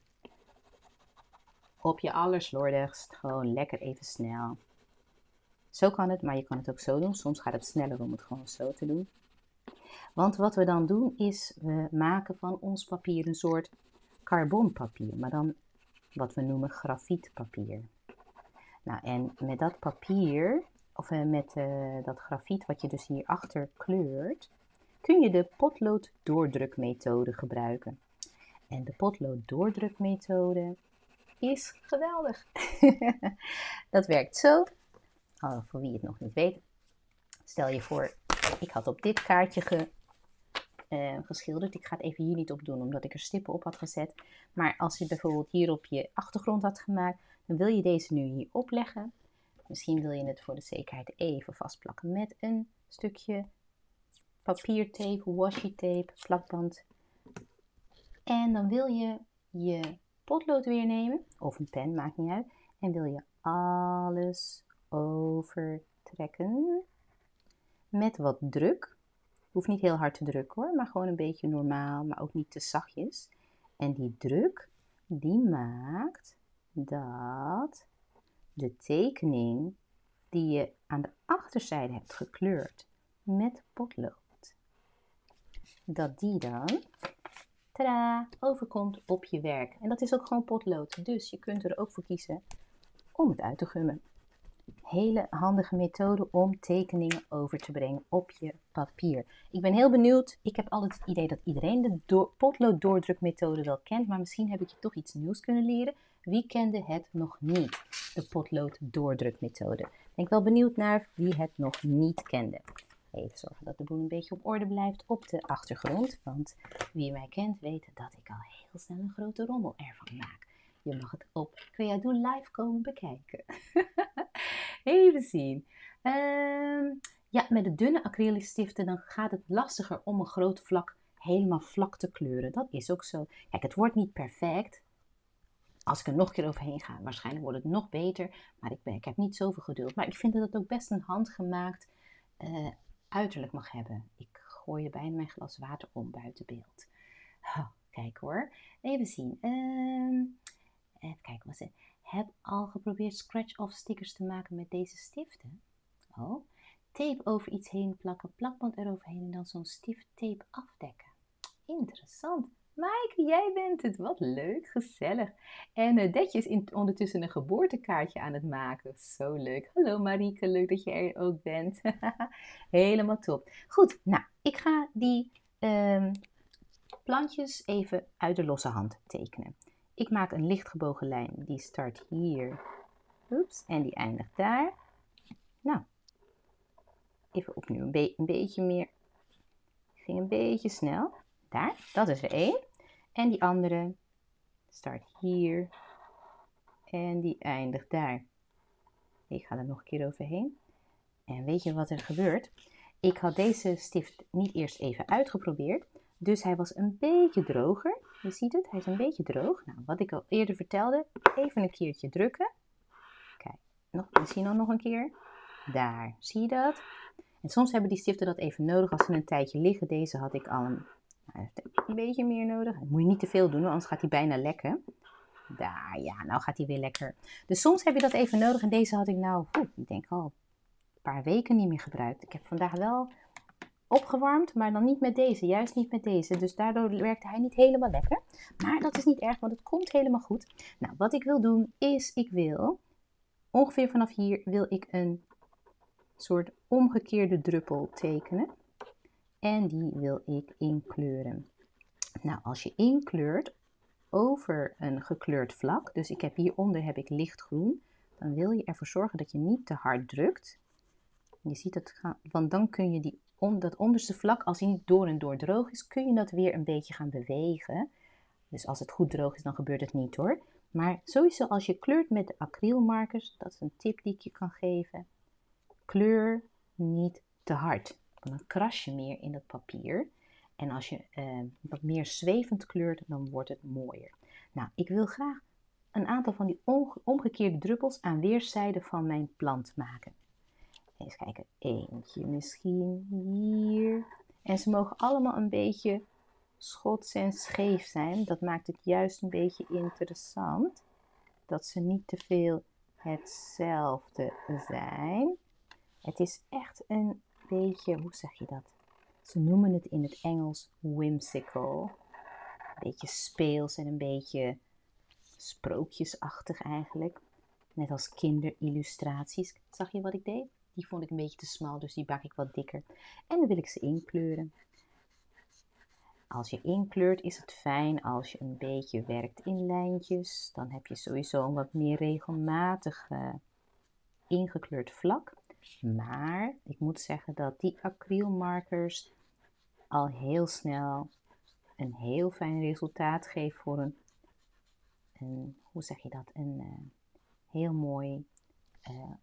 Speaker 1: Op je allerslordigst, gewoon lekker even snel. Zo kan het, maar je kan het ook zo doen. Soms gaat het sneller om het gewoon zo te doen. Want wat we dan doen is, we maken van ons papier een soort carbonpapier, maar dan wat we noemen grafietpapier. Nou, en met dat papier, of met uh, dat grafiet wat je dus hierachter kleurt, kun je de potlood doordrukmethode gebruiken. En de potlood doordrukmethode is geweldig. Dat werkt zo. Oh, voor wie het nog niet weet. Stel je voor, ik had op dit kaartje ge, uh, geschilderd. Ik ga het even hier niet op doen, omdat ik er stippen op had gezet. Maar als je bijvoorbeeld hier op je achtergrond had gemaakt, dan wil je deze nu hier opleggen. Misschien wil je het voor de zekerheid even vastplakken met een stukje papiertape, washi tape, plakband. En dan wil je je potlood weer nemen, of een pen, maakt niet uit. En wil je alles overtrekken met wat druk. Hoeft niet heel hard te drukken hoor, maar gewoon een beetje normaal, maar ook niet te zachtjes. En die druk, die maakt dat de tekening die je aan de achterzijde hebt gekleurd met potlood, dat die dan, tada, overkomt op je werk. En dat is ook gewoon potlood, dus je kunt er ook voor kiezen om het uit te gummen. hele handige methode om tekeningen over te brengen op je papier. Ik ben heel benieuwd. Ik heb altijd het idee dat iedereen de door, potlood doordrukmethode wel kent, maar misschien heb ik je toch iets nieuws kunnen leren. Wie kende het nog niet, de potlood doordrukmethode? Ik ben wel benieuwd naar wie het nog niet kende. Even zorgen dat de boel een beetje op orde blijft op de achtergrond, want wie mij kent weet dat ik al heel snel een grote rommel ervan maak. Je mag het op Creadoe Live komen bekijken. Even zien. Um, ja, met de dunne acrylstiften dan gaat het lastiger om een groot vlak helemaal vlak te kleuren. Dat is ook zo. Kijk, het wordt niet perfect. Als ik er nog een keer overheen ga, waarschijnlijk wordt het nog beter. Maar ik, ben, ik heb niet zoveel geduld. Maar ik vind dat het ook best een handgemaakt uh, uiterlijk mag hebben. Ik gooi er bijna mijn glas water om buiten beeld. Oh, kijk hoor. Even zien. Um, even kijken wat ze... Heb al geprobeerd scratch-off stickers te maken met deze stiften? Oh. Tape over iets heen plakken, plakband eroverheen en dan zo'n stift tape afdekken. Interessant. Maaike, jij bent het. Wat leuk, gezellig. En uh, Detje is in, ondertussen een geboortekaartje aan het maken. Zo leuk. Hallo Marieke, leuk dat je er ook bent. Helemaal top. Goed, nou, ik ga die um, plantjes even uit de losse hand tekenen. Ik maak een licht gebogen lijn. Die start hier. Oeps, en die eindigt daar. Nou, even opnieuw. Een, be een beetje meer. Ik ging een beetje snel. Daar, dat is er één. En die andere start hier. En die eindigt daar. Ik ga er nog een keer overheen. En weet je wat er gebeurt? Ik had deze stift niet eerst even uitgeprobeerd. Dus hij was een beetje droger. Je ziet het, hij is een beetje droog. Nou, wat ik al eerder vertelde, even een keertje drukken. Kijk, nog, misschien al nog een keer. Daar, zie je dat? En soms hebben die stiften dat even nodig als ze een tijdje liggen. Deze had ik al een, nou, een beetje meer nodig. Dat moet je niet te veel doen, anders gaat hij bijna lekken. Daar, ja, nou gaat hij weer lekker. Dus soms heb je dat even nodig. En deze had ik nou, oeh, ik denk al een paar weken niet meer gebruikt. Ik heb vandaag wel opgewarmd, maar dan niet met deze. Juist niet met deze. Dus daardoor werkte hij niet helemaal lekker. Maar dat is niet erg, want het komt helemaal goed. Nou, wat ik wil doen is, ik wil ongeveer vanaf hier wil ik een soort omgekeerde druppel tekenen. En die wil ik inkleuren. Nou, als je inkleurt over een gekleurd vlak, dus ik heb hieronder heb ik lichtgroen, dan wil je ervoor zorgen dat je niet te hard drukt. Je ziet het gaan, want dan kun je die, om, dat onderste vlak, als hij niet door en door droog is, kun je dat weer een beetje gaan bewegen. Dus als het goed droog is, dan gebeurt het niet hoor. Maar sowieso als je kleurt met de acrylmarkers, dat is een tip die ik je kan geven. Kleur niet te hard, want dan kras je meer in het papier. En als je eh, wat meer zwevend kleurt, dan wordt het mooier. Nou, ik wil graag een aantal van die omgekeerde druppels aan weerszijden van mijn plant maken. Eens kijken, eentje misschien hier. En ze mogen allemaal een beetje schots en scheef zijn. Dat maakt het juist een beetje interessant. Dat ze niet te veel hetzelfde zijn. Het is echt een beetje, hoe zeg je dat? Ze noemen het in het Engels whimsical. Een beetje speels en een beetje sprookjesachtig eigenlijk. Net als kinderillustraties. Zag je wat ik deed? Die vond ik een beetje te smal, dus die bak ik wat dikker. En dan wil ik ze inkleuren. Als je inkleurt is het fijn als je een beetje werkt in lijntjes. Dan heb je sowieso een wat meer regelmatig uh, ingekleurd vlak. Maar ik moet zeggen dat die acrylmarkers al heel snel een heel fijn resultaat geven voor een, een hoe zeg je dat, een uh, heel mooi uh,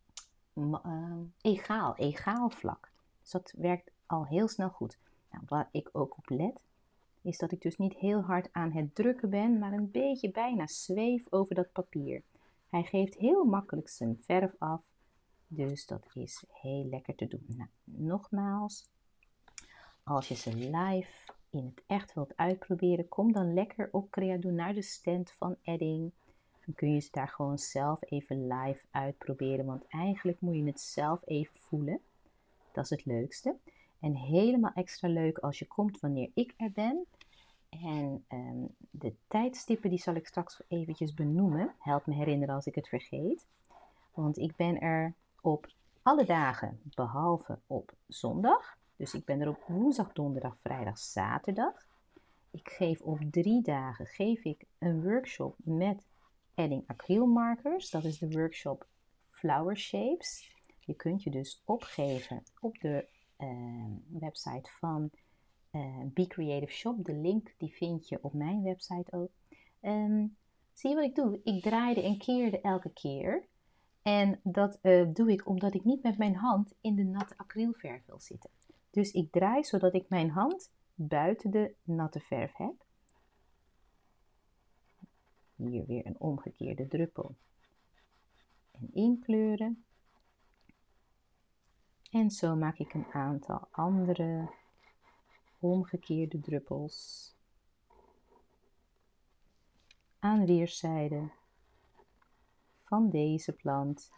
Speaker 1: uh, egaal, egaal vlak. Dus dat werkt al heel snel goed. Nou, waar ik ook op let, is dat ik dus niet heel hard aan het drukken ben, maar een beetje bijna zweef over dat papier. Hij geeft heel makkelijk zijn verf af, dus dat is heel lekker te doen. Nou, nogmaals, als je ze live in het echt wilt uitproberen, kom dan lekker op Creadoe naar de stand van Edding. Dan kun je ze daar gewoon zelf even live uitproberen, want eigenlijk moet je het zelf even voelen. Dat is het leukste. En helemaal extra leuk als je komt wanneer ik er ben. En um, de tijdstippen die zal ik straks eventjes benoemen. Help me herinneren als ik het vergeet. Want ik ben er op alle dagen, behalve op zondag. Dus ik ben er op woensdag, donderdag, vrijdag, zaterdag. Ik geef op drie dagen geef ik een workshop met adding acrylmarkers. Dat is de workshop Flower Shapes. Je kunt je dus opgeven op de uh, website van uh, Be Creative Shop. De link die vind je op mijn website ook. Um, zie je wat ik doe? Ik draaide en keerde elke keer. En dat uh, doe ik omdat ik niet met mijn hand in de natte acrylverf wil zitten. Dus ik draai zodat ik mijn hand buiten de natte verf heb. Hier weer een omgekeerde druppel. En inkleuren. En zo maak ik een aantal andere omgekeerde druppels aan weerszijden van deze plant.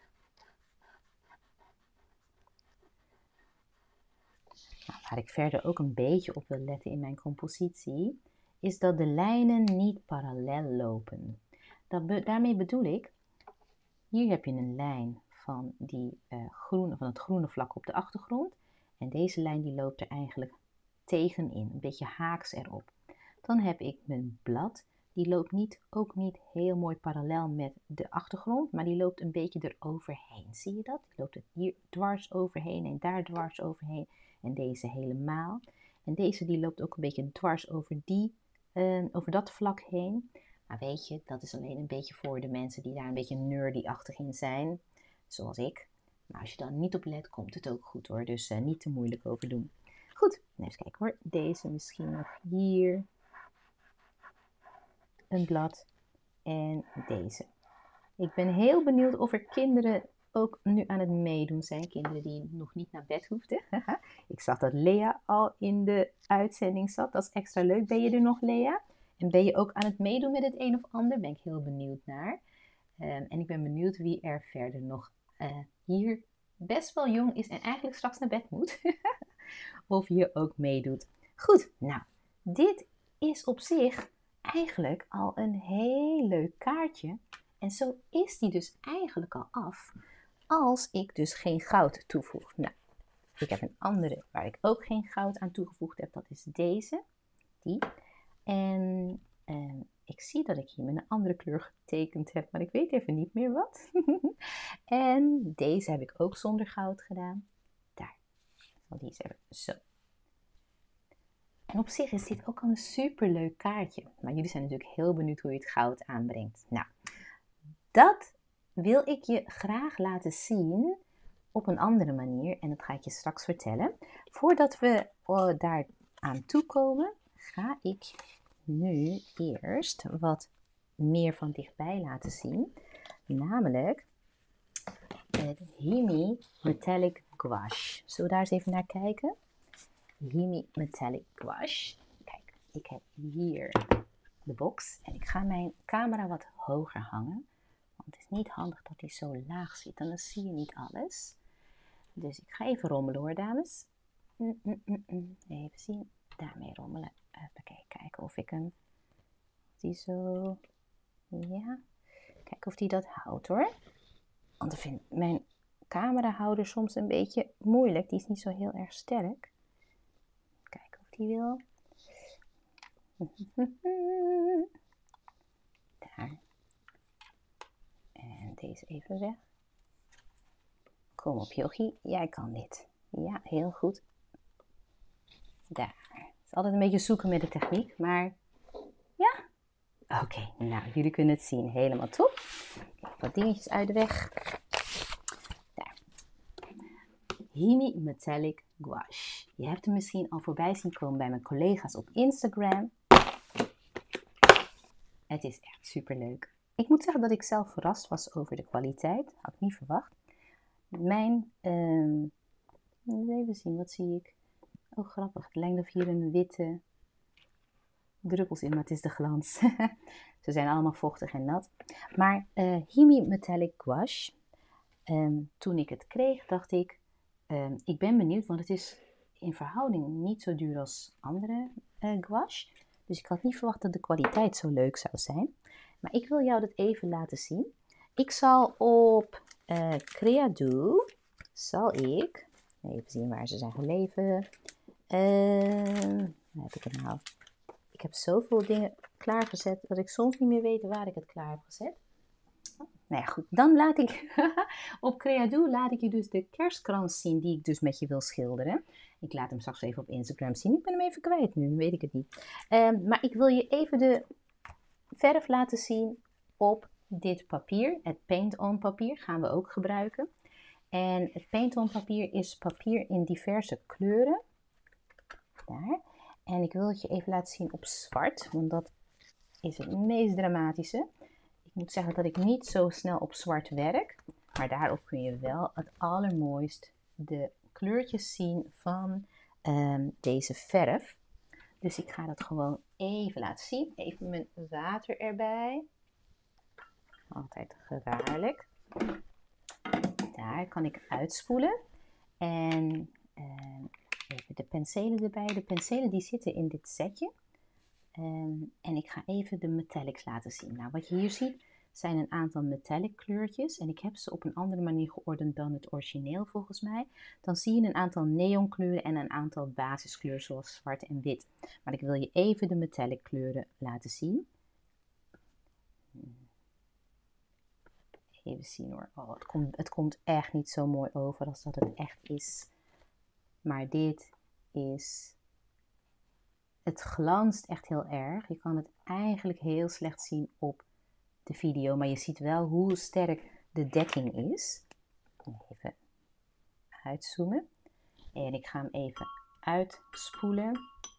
Speaker 1: Nou, waar ik verder ook een beetje op wil letten in mijn compositie, is dat de lijnen niet parallel lopen. Dat be- daarmee bedoel ik, hier heb je een lijn van, die, uh, groene, van het groene vlak op de achtergrond. En deze lijn die loopt er eigenlijk tegenin, een beetje haaks erop. Dan heb ik mijn blad, die loopt niet, ook niet heel mooi parallel met de achtergrond, maar die loopt een beetje eroverheen. Zie je dat? Die loopt er hier dwars overheen en daar dwars overheen. En deze helemaal. En deze die loopt ook een beetje dwars over, die, uh, over dat vlak heen. Maar weet je, dat is alleen een beetje voor de mensen die daar een beetje nerdy-achtig in zijn. Zoals ik. Maar als je dan niet op let, komt het ook goed hoor. Dus uh, niet te moeilijk over doen. Goed, even kijken hoor. Deze misschien nog hier. Een blad. En deze. Ik ben heel benieuwd of er kinderen ook nu aan het meedoen zijn. Kinderen die nog niet naar bed hoefden. Ik zag dat Lea al in de uitzending zat. Dat is extra leuk. Ben je er nog, Lea? En ben je ook aan het meedoen met het een of ander? Ben ik heel benieuwd naar. Um, en ik ben benieuwd wie er verder nog uh, hier best wel jong is en eigenlijk straks naar bed moet. Of je ook meedoet. Goed, nou, dit is op zich eigenlijk al een heel leuk kaartje. En zo is die dus eigenlijk al af als ik dus geen goud toevoeg. Nou, ik heb een andere waar ik ook geen goud aan toegevoegd heb. Dat is deze. Die. En uh, ik zie dat ik hier met een andere kleur getekend heb, maar ik weet even niet meer wat. En deze heb ik ook zonder goud gedaan. Daar. Zal die eens even zo. En op zich is dit ook al een superleuk kaartje. Maar jullie zijn natuurlijk heel benieuwd hoe je het goud aanbrengt. Nou, dat wil ik je graag laten zien op een andere manier. En dat ga ik je straks vertellen. Voordat we oh, daar aan toe komen, ga ik nu eerst wat meer van dichtbij laten zien. Namelijk het Himi Metallic Gouache. Zullen we daar eens even naar kijken? Himi Metallic Gouache. Kijk, ik heb hier de box en ik ga mijn camera wat hoger hangen. Want het is niet handig dat hij zo laag zit en dan zie je niet alles. Dus ik ga even rommelen hoor, dames. Mm, mm, mm, mm. Even zien. Daarmee rommelen. Even kijken of ik hem... Die zo... Ja. Kijken of die dat houdt hoor. Want ik vind mijn camerahouder soms een beetje moeilijk. Die is niet zo heel erg sterk. Kijken of die wil. Daar. En deze even weg. Kom op Yogi, jij kan dit. Ja, heel goed. Daar. Het is altijd een beetje zoeken met de techniek, maar ja. Oké, okay, nou jullie kunnen het zien. Helemaal top. Even wat dingetjes uit de weg. Daar. Himi Metallic Gouache. Je hebt hem misschien al voorbij zien komen bij mijn collega's op Instagram. Het is echt super leuk. Ik moet zeggen dat ik zelf verrast was over de kwaliteit. Had ik niet verwacht. Mijn, um, even zien, wat zie ik? Oh, grappig. Het lijkt of hier een witte druppels in, maar het is de glans. Ze zijn allemaal vochtig en nat. Maar uh, Himi Metallic Gouache, um, toen ik het kreeg, dacht ik, um, ik ben benieuwd, want het is in verhouding niet zo duur als andere uh, gouache. Dus ik had niet verwacht dat de kwaliteit zo leuk zou zijn. Maar ik wil jou dat even laten zien. Ik zal op uh, Creado zal ik, even zien waar ze zijn gebleven. Uh, waar heb ik het nou? Ik heb zoveel dingen klaargezet dat ik soms niet meer weet waar ik het klaar heb gezet. Nou ja, goed. Dan laat ik op Creado laat ik je dus de kerstkrans zien die ik dus met je wil schilderen. Ik laat hem straks even op Instagram zien. Ik ben hem even kwijt nu, weet ik het niet. Um, maar ik wil je even de verf laten zien op dit papier. Het paint-on papier gaan we ook gebruiken. En het paint-on papier is papier in diverse kleuren. Daar. En ik wil het je even laten zien op zwart, want dat is het meest dramatische. Ik moet zeggen dat ik niet zo snel op zwart werk, maar daarop kun je wel het allermooist de kleurtjes zien van um, deze verf. Dus ik ga dat gewoon even laten zien. Even mijn water erbij. Altijd gevaarlijk. Daar kan ik uitspoelen. En uh, even de penselen erbij. De penselen die zitten in dit setje. Um, en ik ga even de metallics laten zien. Nou, wat je hier ziet zijn een aantal metallic kleurtjes. En ik heb ze op een andere manier geordend dan het origineel volgens mij. Dan zie je een aantal neonkleuren en een aantal basiskleuren zoals zwart en wit. Maar ik wil je even de metallic kleuren laten zien. Even zien hoor. Oh, het, komt, het komt echt niet zo mooi over als dat het echt is. Maar dit is... Het glanst echt heel erg. Je kan het eigenlijk heel slecht zien op de video. Maar je ziet wel hoe sterk de dekking is. Even uitzoomen. En ik ga hem even uitspoelen.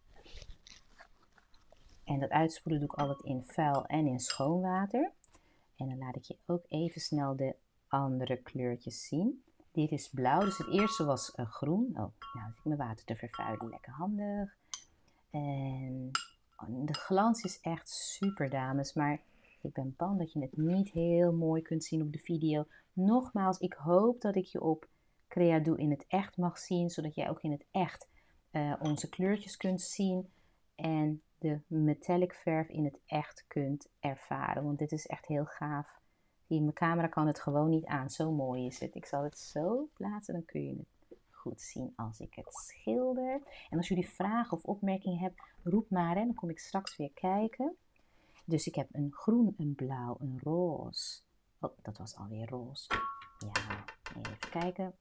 Speaker 1: En dat uitspoelen doe ik altijd in vuil en in schoon water. En dan laat ik je ook even snel de andere kleurtjes zien. Dit is blauw, dus het eerste was uh, groen. Oh, nou zit ik mijn water te vervuilen. Lekker handig. En oh, de glans is echt super, dames. Maar ik ben bang dat je het niet heel mooi kunt zien op de video. Nogmaals, ik hoop dat ik je op Creado in het echt mag zien. Zodat jij ook in het echt uh, onze kleurtjes kunt zien. En de metallic verf in het echt kunt ervaren. Want dit is echt heel gaaf. Die, mijn camera kan het gewoon niet aan. Zo mooi is het. Ik zal het zo plaatsen, dan kun je het goed zien als ik het schilder. En als jullie vragen of opmerkingen hebben, roep maar. Hè, dan kom ik straks weer kijken. Dus ik heb een groen, een blauw, een roze. Oh, dat was alweer roze. Ja, even kijken.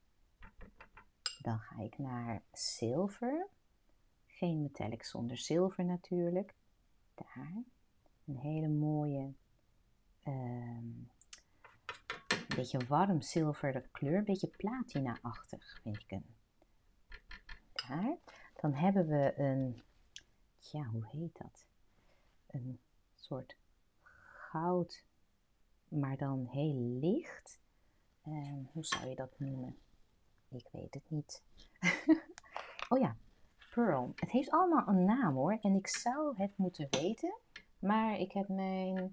Speaker 1: Dan ga ik naar zilver. Geen metallic zonder zilver natuurlijk. Daar. Een hele mooie, um, een beetje warm zilveren kleur. Een beetje platina-achtig vind ik hem. Daar. Dan hebben we een, ja, hoe heet dat? Een soort goud, maar dan heel licht. Um, hoe zou je dat noemen? Ik weet het niet. Oh ja. Pearl. Het heeft allemaal een naam hoor. En ik zou het moeten weten. Maar ik heb mijn...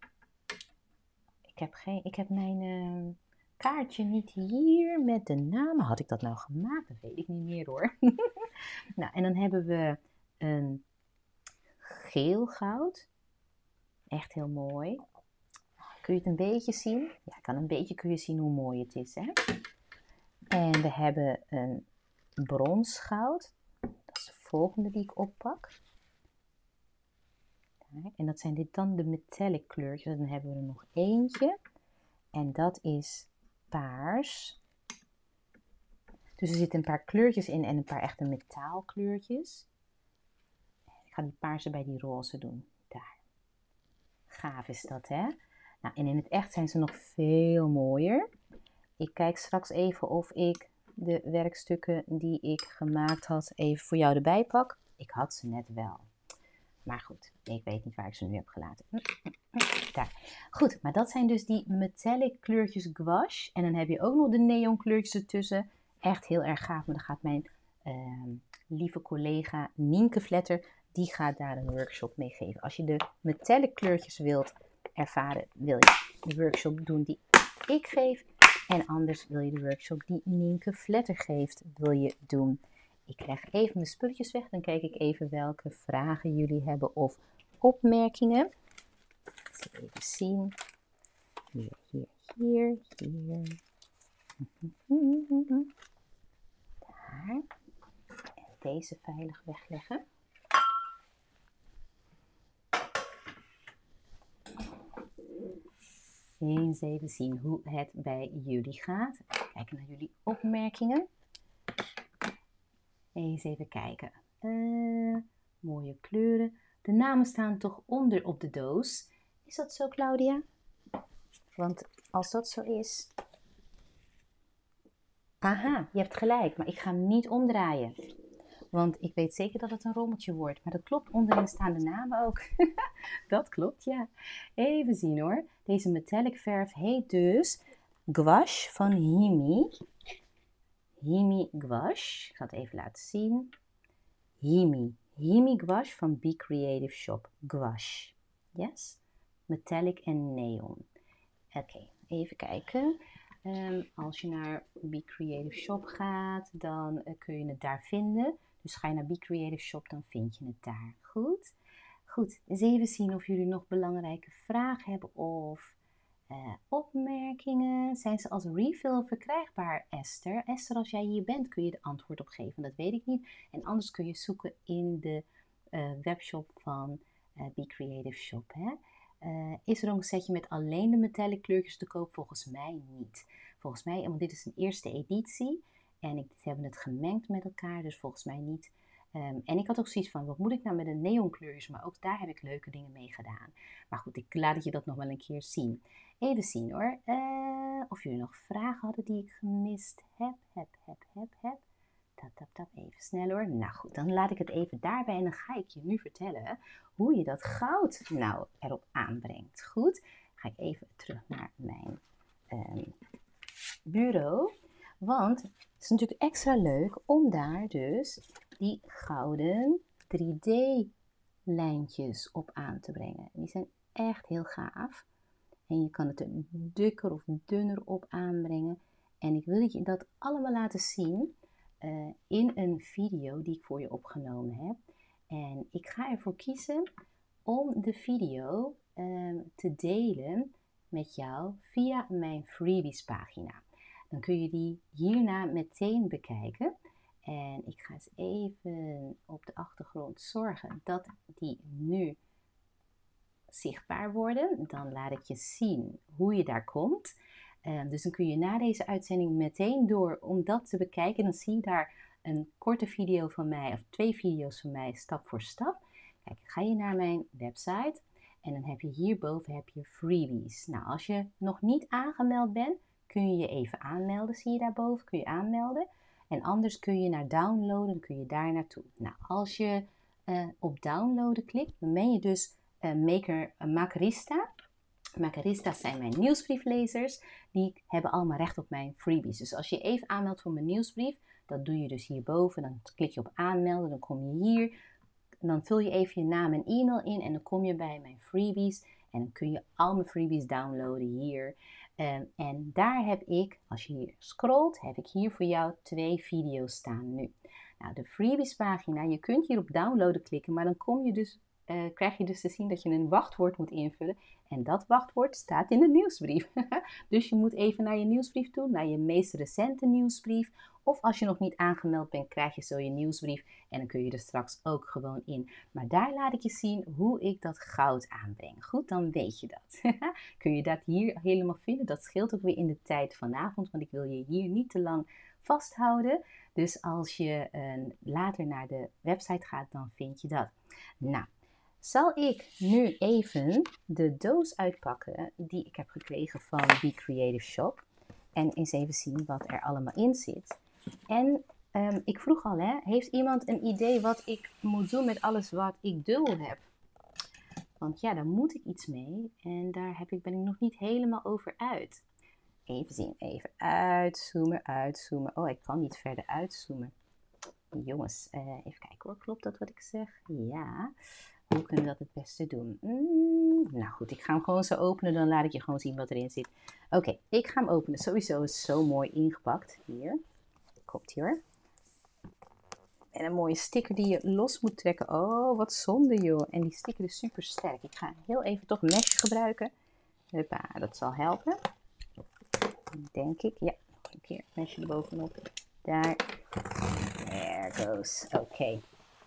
Speaker 1: Ik heb, geen, ik heb mijn uh, kaartje niet hier met de namen. Had ik dat nou gemaakt? Dat weet ik niet meer hoor. Nou, en dan hebben we een geel goud. Echt heel mooi. Kun je het een beetje zien? Ja, kan een beetje kun je zien hoe mooi het is. Hè? En we hebben een brons goud. Dat is de volgende die ik oppak. En dat zijn dit dan de metallic kleurtjes. Dan hebben we er nog eentje. En dat is paars. Dus er zitten een paar kleurtjes in en een paar echte metaalkleurtjes. Ik ga die paarse bij die roze doen. Daar. Gaaf is dat, hè? Nou, en in het echt zijn ze nog veel mooier. Ik kijk straks even of ik de werkstukken die ik gemaakt had even voor jou erbij pak. Ik had ze net wel. Maar goed, ik weet niet waar ik ze nu heb gelaten. Daar. Goed, maar dat zijn dus die metallic kleurtjes gouache. En dan heb je ook nog de neon kleurtjes ertussen. Echt heel erg gaaf. Maar dan gaat mijn uh, lieve collega Nienke Vletter, die gaat daar een workshop mee geven. Als je de metallic kleurtjes wilt ervaren, wil je de workshop doen die ik geef. En anders wil je de workshop die Nienke Vletter geeft, wil je doen. Ik leg even mijn spulletjes weg. Dan kijk ik even welke vragen jullie hebben of opmerkingen. Even zien. Hier, hier, Hier, hier. Daar. En deze veilig wegleggen. Eens even zien hoe het bij jullie gaat. Kijken naar jullie opmerkingen. Eens even kijken. Uh, mooie kleuren. De namen staan toch onder op de doos. Is dat zo, Claudia? Want als dat zo is... Aha, je hebt gelijk, maar ik ga hem niet omdraaien. Want ik weet zeker dat het een rommeltje wordt. Maar dat klopt, onderin staan de namen ook. Dat klopt, ja. Even zien hoor. Deze metallic verf heet dus Gouache van Himi. Himi Gouache. Ik ga het even laten zien. Himi. Himi Gouache van Be Creative Shop. Gouache. Yes. Metallic en neon. Oké, okay, even kijken. Um, als je naar Be Creative Shop gaat, dan uh, kun je het daar vinden. Dus ga je naar Be Creative Shop, dan vind je het daar. Goed? Goed, eens even zien of jullie nog belangrijke vragen hebben of uh, opmerkingen. Zijn ze als refill verkrijgbaar, Esther? Esther, als jij hier bent, kun je de antwoord op geven. Dat weet ik niet. En anders kun je zoeken in de uh, webshop van uh, Be Creative Shop. Hè? Uh, is er ook een setje met alleen de metallic kleurtjes te koop? Volgens mij niet. Volgens mij, want dit is een eerste editie. En ik, ze hebben het gemengd met elkaar, dus volgens mij niet. Um, en ik had ook zoiets van, wat moet ik nou met de neonkleurtjes? Maar ook daar heb ik leuke dingen mee gedaan. Maar goed, ik laat je dat nog wel een keer zien. Even zien hoor. Uh, of jullie nog vragen hadden die ik gemist heb, heb, heb, heb, heb. Tap, tap, tap. Even snel hoor. Nou goed, dan laat ik het even daarbij. En dan ga ik je nu vertellen hoe je dat goud nou erop aanbrengt. Goed, ga ik even terug naar mijn um, bureau. Want het is natuurlijk extra leuk om daar dus die gouden drie D lijntjes op aan te brengen. Die zijn echt heel gaaf. En je kan het er dikker of dunner op aanbrengen. En ik wil je dat allemaal laten zien uh, in een video die ik voor je opgenomen heb. En ik ga ervoor kiezen om de video uh, te delen met jou via mijn freebies pagina. Dan kun je die hierna meteen bekijken. En ik ga eens even op de achtergrond zorgen dat die nu zichtbaar worden. Dan laat ik je zien hoe je daar komt. Uh, dus dan kun je na deze uitzending meteen door om dat te bekijken. Dan zie je daar een korte video van mij, of twee video's van mij, stap voor stap. Kijk, ga je naar mijn website en dan heb je hierboven heb je freebies. Nou, als je nog niet aangemeld bent, kun je je even aanmelden. Zie je daarboven, kun je aanmelden. En anders kun je naar downloaden, dan kun je daar naartoe. Nou, als je uh, op downloaden klikt, dan ben je dus uh, maker, uh, makerista. Makerista's zijn mijn nieuwsbrieflezers. Die hebben allemaal recht op mijn freebies. Dus als je even aanmeldt voor mijn nieuwsbrief, dat doe je dus hierboven. Dan klik je op aanmelden, dan kom je hier. Dan vul je even je naam en e-mail in en dan kom je bij mijn freebies. En dan kun je al mijn freebies downloaden hier. Um, en daar heb ik, als je hier scrolt, heb ik hier voor jou twee video's staan nu. Nou, de freebies pagina, je kunt hier op downloaden klikken, maar dan kom je dus, uh, krijg je dus te zien dat je een wachtwoord moet invullen. En dat wachtwoord staat in de nieuwsbrief. Dus je moet even naar je nieuwsbrief toe, naar je meest recente nieuwsbrief. Of als je nog niet aangemeld bent, krijg je zo je nieuwsbrief. En dan kun je er straks ook gewoon in. Maar daar laat ik je zien hoe ik dat goud aanbreng. Goed, dan weet je dat. Kun je dat hier helemaal vinden. Dat scheelt ook weer in de tijd vanavond. Want ik wil je hier niet te lang vasthouden. Dus als je uh, later naar de website gaat, dan vind je dat. Nou. Zal ik nu even de doos uitpakken die ik heb gekregen van Be Creative Shop. En eens even zien wat er allemaal in zit. En um, ik vroeg al, hè, heeft iemand een idee wat ik moet doen met alles wat ik dubbel heb? Want ja, daar moet ik iets mee. En daar heb ik, ben ik nog niet helemaal over uit. Even zien, even uitzoomen, uitzoomen. Oh, ik kan niet verder uitzoomen. Jongens, uh, even kijken hoor, klopt dat wat ik zeg? Ja. Hoe kunnen we dat het beste doen? Mm, nou goed, ik ga hem gewoon zo openen. Dan laat ik je gewoon zien wat erin zit. Oké, okay, ik ga hem openen. Sowieso is het zo mooi ingepakt. Hier. Komt hier. En een mooie sticker die je los moet trekken. Oh, wat zonde joh. En die sticker is super sterk. Ik ga heel even toch een mesje gebruiken. Huppa, dat zal helpen. Denk ik. Ja, nog een keer. Mesje erbovenop. Daar. There goes. Oké. Okay.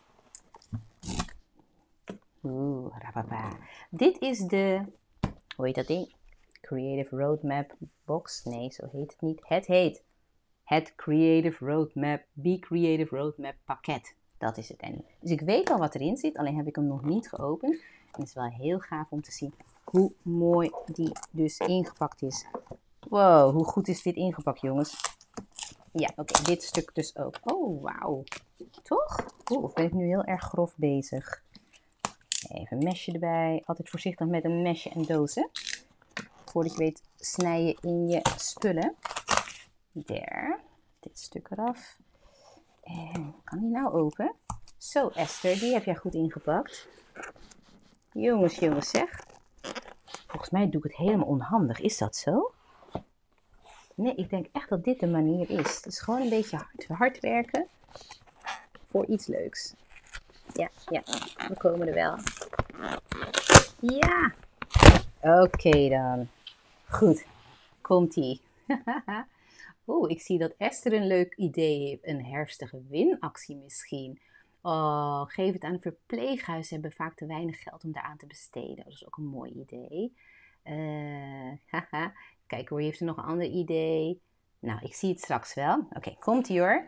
Speaker 1: Oeh, rapapa. Dit is de, hoe heet dat ding? Creative Roadmap box. Nee, zo heet het niet. Het heet het Creative Roadmap, Be Creative Roadmap pakket. Dat is het. En dus ik weet al wat erin zit, alleen heb ik hem nog niet geopend. En het is wel heel gaaf om te zien hoe mooi die dus ingepakt is. Wow, hoe goed is dit ingepakt, jongens? Ja, oké, okay, dit stuk dus ook. Oh, wauw. Toch? Oeh, of ben ik nu heel erg grof bezig? Even een mesje erbij. Altijd voorzichtig met een mesje en dozen. Voordat je weet, snij je in je spullen. Daar. Dit stuk eraf. En kan die nou open? Zo, Esther, die heb jij goed ingepakt. Jongens, jongens, zeg. Volgens mij doe ik het helemaal onhandig. Is dat zo? Nee, ik denk echt dat dit de manier is. Het is gewoon een beetje hard, hard werken voor iets leuks. Ja, ja, we komen er wel. Ja! Oké okay dan. Goed, komt-ie. Oeh, ik zie dat Esther een leuk idee heeft. Een herfstige winactie misschien. Oh, geef het aan een verpleeghuis. Ze hebben vaak te weinig geld om daaraan te besteden. Dat is ook een mooi idee. Uh, haha. Kijk hoor, heeft er nog een ander idee? Nou, ik zie het straks wel. Oké, okay, komt-ie hoor.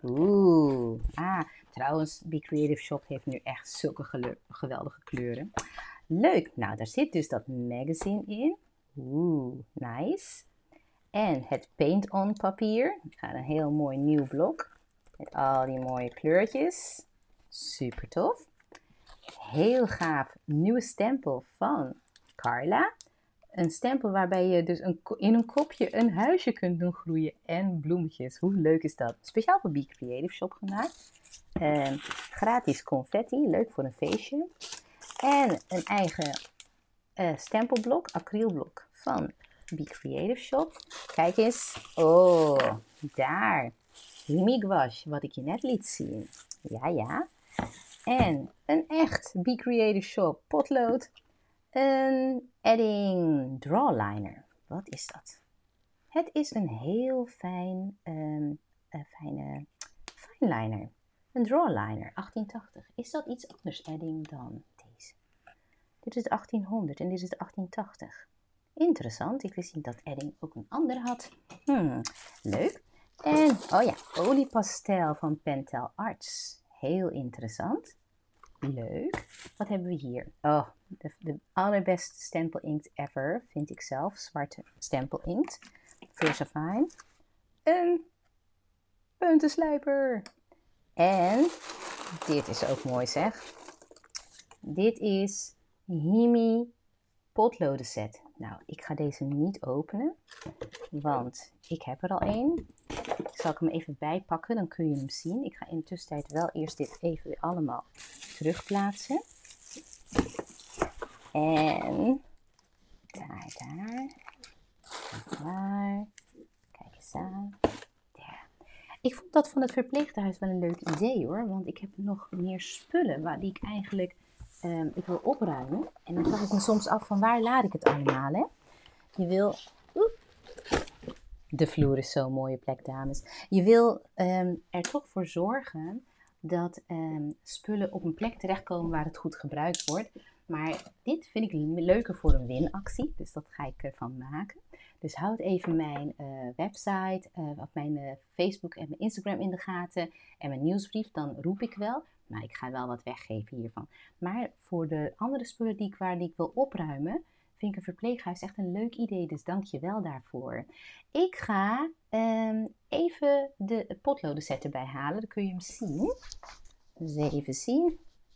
Speaker 1: Oeh, ah, trouwens, Be Creative Shop heeft nu echt zulke geweldige kleuren. Leuk, nou daar zit dus dat magazine in. Oeh, nice. En het paint-on papier. Een heel mooi nieuw blok. Met al die mooie kleurtjes. Super tof. Heel gaaf nieuwe stempel van Carla. Een stempel waarbij je dus een, in een kopje een huisje kunt doen groeien. En bloemetjes. Hoe leuk is dat? Speciaal voor Be Creative Shop gemaakt. En gratis confetti. Leuk voor een feestje. En een eigen uh, stempelblok. Acrylblok van Be Creative Shop. Kijk eens. Oh, daar. Himi gouache, wat ik je net liet zien. Ja, ja. En een echt Be Creative Shop potlood. Een edding drawliner. Wat is dat? Het is een heel fijn, um, uh, fijne fineliner. Een drawliner, achttien tachtig. Is dat iets anders edding dan deze? Dit is de achttienhonderd en dit is de achttien tachtig. Interessant, ik wist niet dat edding ook een ander had. Hmm, leuk. En, oh ja, oliepastel van Pentel Arts. Heel interessant. Leuk. Wat hebben we hier? Oh, de, de allerbeste stempel-inkt ever, vind ik zelf. Zwarte stempel-inkt. Versafine. Een puntenslijper. En, dit is ook mooi zeg. Dit is Himi potloden set. Nou, ik ga deze niet openen, want ik heb er al één. Zal ik hem even bijpakken, dan kun je hem zien. Ik ga in de tussentijd wel eerst dit even weer allemaal terugplaatsen. En daar, daar, daar. Kijk eens aan. Daar. Ik vond dat van het verpleeghuis wel een leuk idee hoor, want ik heb nog meer spullen waar die ik eigenlijk um, ik wil opruimen. En dan vraag ik me soms af van waar laat ik het allemaal, hè? Je wil... Oep, de vloer is zo'n mooie plek, dames. Je wil um, er toch voor zorgen dat um, spullen op een plek terechtkomen waar het goed gebruikt wordt. Maar dit vind ik leuker voor een winactie, dus dat ga ik ervan maken. Dus houd even mijn uh, website, uh, of mijn uh, Facebook en mijn Instagram in de gaten en mijn nieuwsbrief, dan roep ik wel. Maar ik ga wel wat weggeven hiervan. Maar voor de andere spullen die ik, waar die ik wil opruimen, vind ik een verpleeghuis echt een leuk idee, dus dank je wel daarvoor. Ik ga um, even de potloden set erbij halen, dan kun je hem zien. Dus even zien.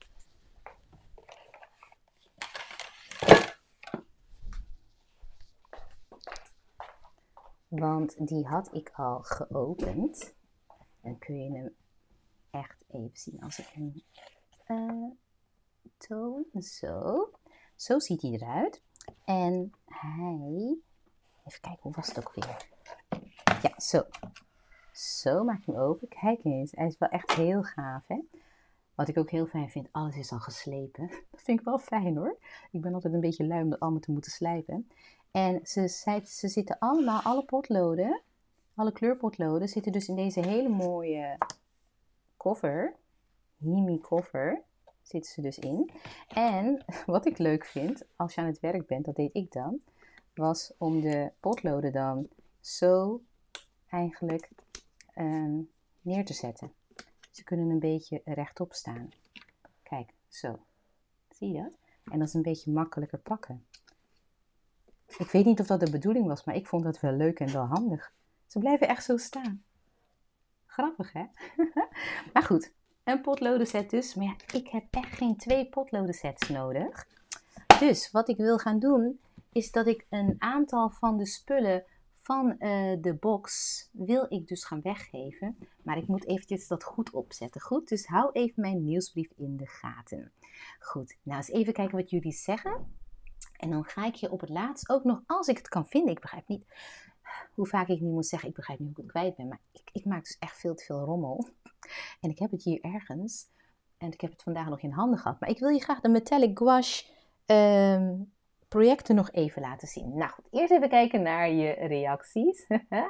Speaker 1: Want die had ik al geopend. Dan kun je hem echt even zien als ik hem uh, toon. Zo. Zo ziet hij eruit. En hij... Even kijken, hoe was het ook weer? Ja, zo. Zo maak ik hem open. Kijk eens, hij is wel echt heel gaaf, hè? Wat ik ook heel fijn vind, alles is al geslepen. Dat vind ik wel fijn, hoor. Ik ben altijd een beetje lui om dat allemaal te moeten slijpen. En ze, ze, ze zitten allemaal, alle potloden, alle kleurpotloden zitten dus in deze hele mooie cover. Himi cover zitten ze dus in. En wat ik leuk vind, als je aan het werk bent, dat deed ik dan, was om de potloden dan zo eigenlijk um, neer te zetten. Ze kunnen een beetje rechtop staan. Kijk, zo. Zie je dat? En dat is een beetje makkelijker pakken. Ik weet niet of dat de bedoeling was, maar ik vond dat wel leuk en wel handig. Ze blijven echt zo staan. Grappig, hè? Maar goed, een potlodenset dus. Maar ja, ik heb echt geen twee potlodensets nodig. Dus wat ik wil gaan doen, is dat ik een aantal van de spullen van uh, de box wil ik dus gaan weggeven. Maar ik moet eventjes dat goed opzetten. Goed, dus hou even mijn nieuwsbrief in de gaten. Goed, nou eens even kijken wat jullie zeggen. En dan ga ik je op het laatst ook nog, als ik het kan vinden, ik begrijp niet hoe vaak ik niet moet zeggen, ik begrijp niet hoe ik het kwijt ben. Maar ik, ik maak dus echt veel te veel rommel. En ik heb het hier ergens. En ik heb het vandaag nog in handen gehad. Maar ik wil je graag de metallic gouache um, projecten nog even laten zien. Nou goed, eerst even kijken naar je reacties. uh,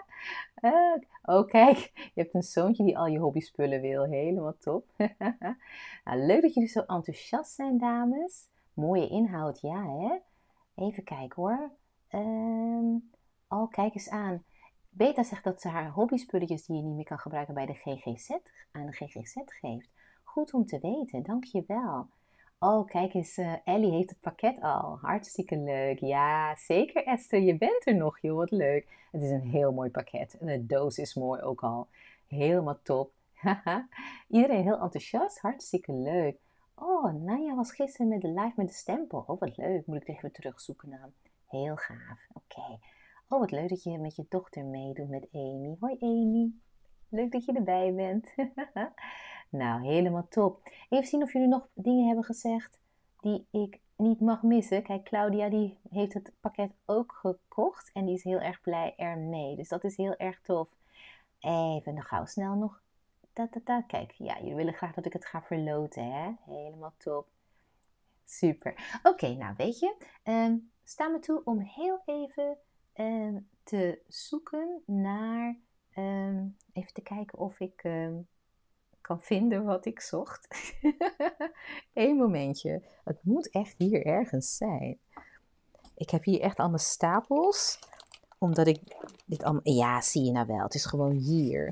Speaker 1: oh kijk, je hebt een zoontje die al je hobbyspullen wil. Helemaal top. Nou, leuk dat jullie zo enthousiast zijn, dames. Mooie inhoud, ja hè. Even kijken hoor. Um, oh, kijk eens aan. Beta zegt dat ze haar hobbyspulletjes die je niet meer kan gebruiken bij de G G Z aan de G G Z geeft. Goed om te weten, dankjewel. Oh, kijk eens, uh, Ellie heeft het pakket al. Hartstikke leuk. Ja, zeker Esther, je bent er nog, joh, wat leuk. Het is een heel mooi pakket. En de doos is mooi ook al. Helemaal top. Iedereen heel enthousiast, hartstikke leuk. Oh, Naya was gisteren met de live met de stempel. Oh, wat leuk. Moet ik er even terugzoeken naar. Heel gaaf. Oké. Okay. Oh, wat leuk dat je met je dochter meedoet met Amy. Hoi Amy. Leuk dat je erbij bent. Nou, helemaal top. Even zien of jullie nog dingen hebben gezegd die ik niet mag missen. Kijk, Claudia die heeft het pakket ook gekocht en die is heel erg blij ermee. Dus dat is heel erg tof. Even nog gauw snel nog. Ta, ta, ta. Kijk, ja, jullie willen graag dat ik het ga verloten, hè? Helemaal top. Super. Oké, okay, nou weet je, um, sta me toe om heel even um, te zoeken naar, um, even te kijken of ik um, kan vinden wat ik zocht. Eén momentje. Het moet echt hier ergens zijn. Ik heb hier echt allemaal stapels, omdat ik dit allemaal, ja, zie je nou wel, het is gewoon hier.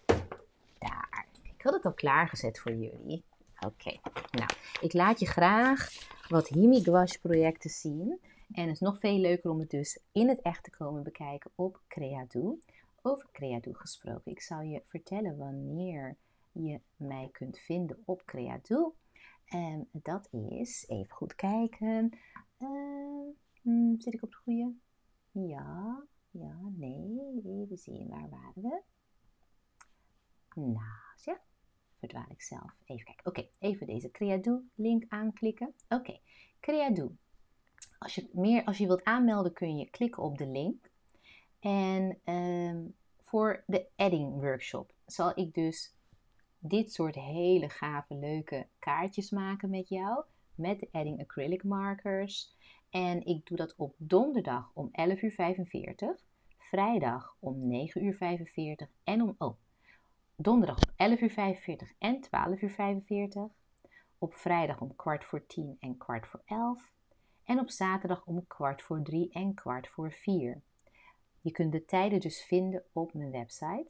Speaker 1: Daar. Ik had het al klaargezet voor jullie. Oké, okay. Nou, ik laat je graag wat Himi gouache projecten zien. En het is nog veel leuker om het dus in het echt te komen bekijken op Creadoe. Over Creadoe gesproken. Ik zal je vertellen wanneer je mij kunt vinden op Creadoe. En dat is, even goed kijken. Uh, hmm, zit ik op de goede? Ja, ja, nee. Even zien, waar waren we? Nou, zeg. Verdwaal ik zelf. Even kijken. Oké, okay, even deze Creadoe link aanklikken. Oké, okay. Creadoe. Als je, meer, als je wilt aanmelden kun je klikken op de link. En um, voor de adding workshop zal ik dus dit soort hele gave leuke kaartjes maken met jou. Met de adding acrylic markers. En ik doe dat op donderdag om elf uur vijfenveertig. Vrijdag om negen uur vijfenveertig. En om... Oh, donderdag om elf uur vijfenveertig en twaalf uur vijfenveertig. Op vrijdag om kwart voor tien en kwart voor elf. En op zaterdag om kwart voor drie en kwart voor vier. Je kunt de tijden dus vinden op mijn website.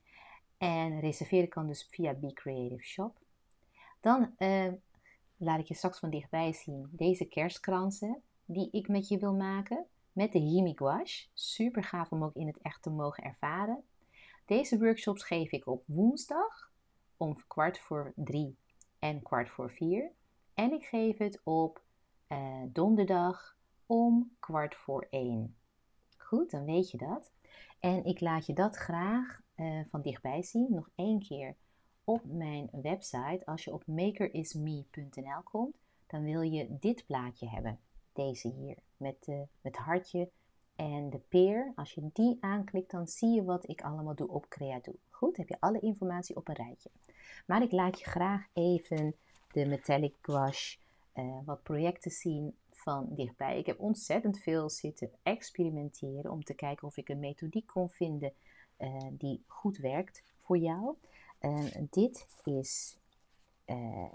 Speaker 1: En reserveren kan dus via Be Creative Shop. Dan uh, laat ik je straks van dichtbij zien deze kerstkransen die ik met je wil maken. Met de Himi gouache. Super gaaf om ook in het echt te mogen ervaren. Deze workshops geef ik op woensdag om kwart voor drie en kwart voor vier. En ik geef het op uh, donderdag om kwart voor één. Goed, dan weet je dat. En ik laat je dat graag uh, van dichtbij zien. Nog één keer op mijn website. Als je op maker is me punt n l komt, dan wil je dit plaatje hebben. Deze hier, met uh, het hartje en de peer. Als je die aanklikt, dan zie je wat ik allemaal doe op Creadoe. Goed, heb je alle informatie op een rijtje. Maar ik laat je graag even de metallic gouache, uh, wat projecten zien van dichtbij. Ik heb ontzettend veel zitten experimenteren om te kijken of ik een methodiek kon vinden uh, die goed werkt voor jou. Uh, dit is... Uh,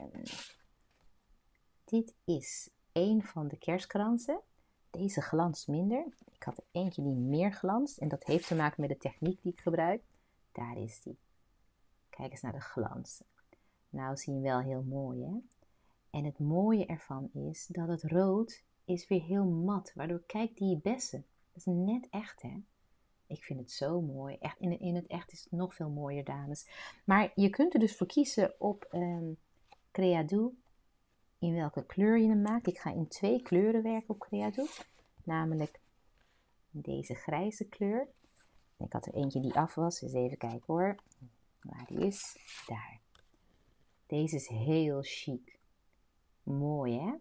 Speaker 1: dit is een van de kerstkransen. Deze glanst minder. Ik had er eentje die meer glanst. En dat heeft te maken met de techniek die ik gebruik. Daar is die. Kijk eens naar de glans. Nou zie je hem wel heel mooi, hè? En het mooie ervan is dat het rood is weer heel mat. Waardoor, kijk die bessen. Dat is net echt, hè? Ik vind het zo mooi. Echt, in, in het echt is het nog veel mooier, dames. Maar je kunt er dus voor kiezen op um, Creadoe. In welke kleur je hem maakt. Ik ga in twee kleuren werken op Creadoe. Namelijk deze grijze kleur. Ik had er eentje die af was. Dus even kijken hoor. Waar die is. Daar. Deze is heel chic. Mooi, hè?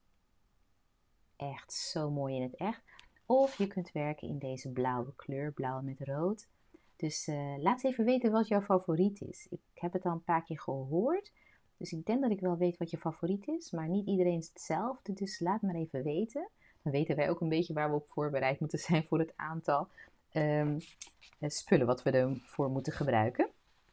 Speaker 1: Echt zo mooi in het echt. Of je kunt werken in deze blauwe kleur. Blauw met rood. Dus uh, laat even weten wat jouw favoriet is. Ik heb het al een paar keer gehoord. Dus ik denk dat ik wel weet wat je favoriet is. Maar niet iedereen is hetzelfde. Dus laat maar even weten. Dan weten wij ook een beetje waar we op voorbereid moeten zijn voor het aantal um, spullen wat we ervoor moeten gebruiken.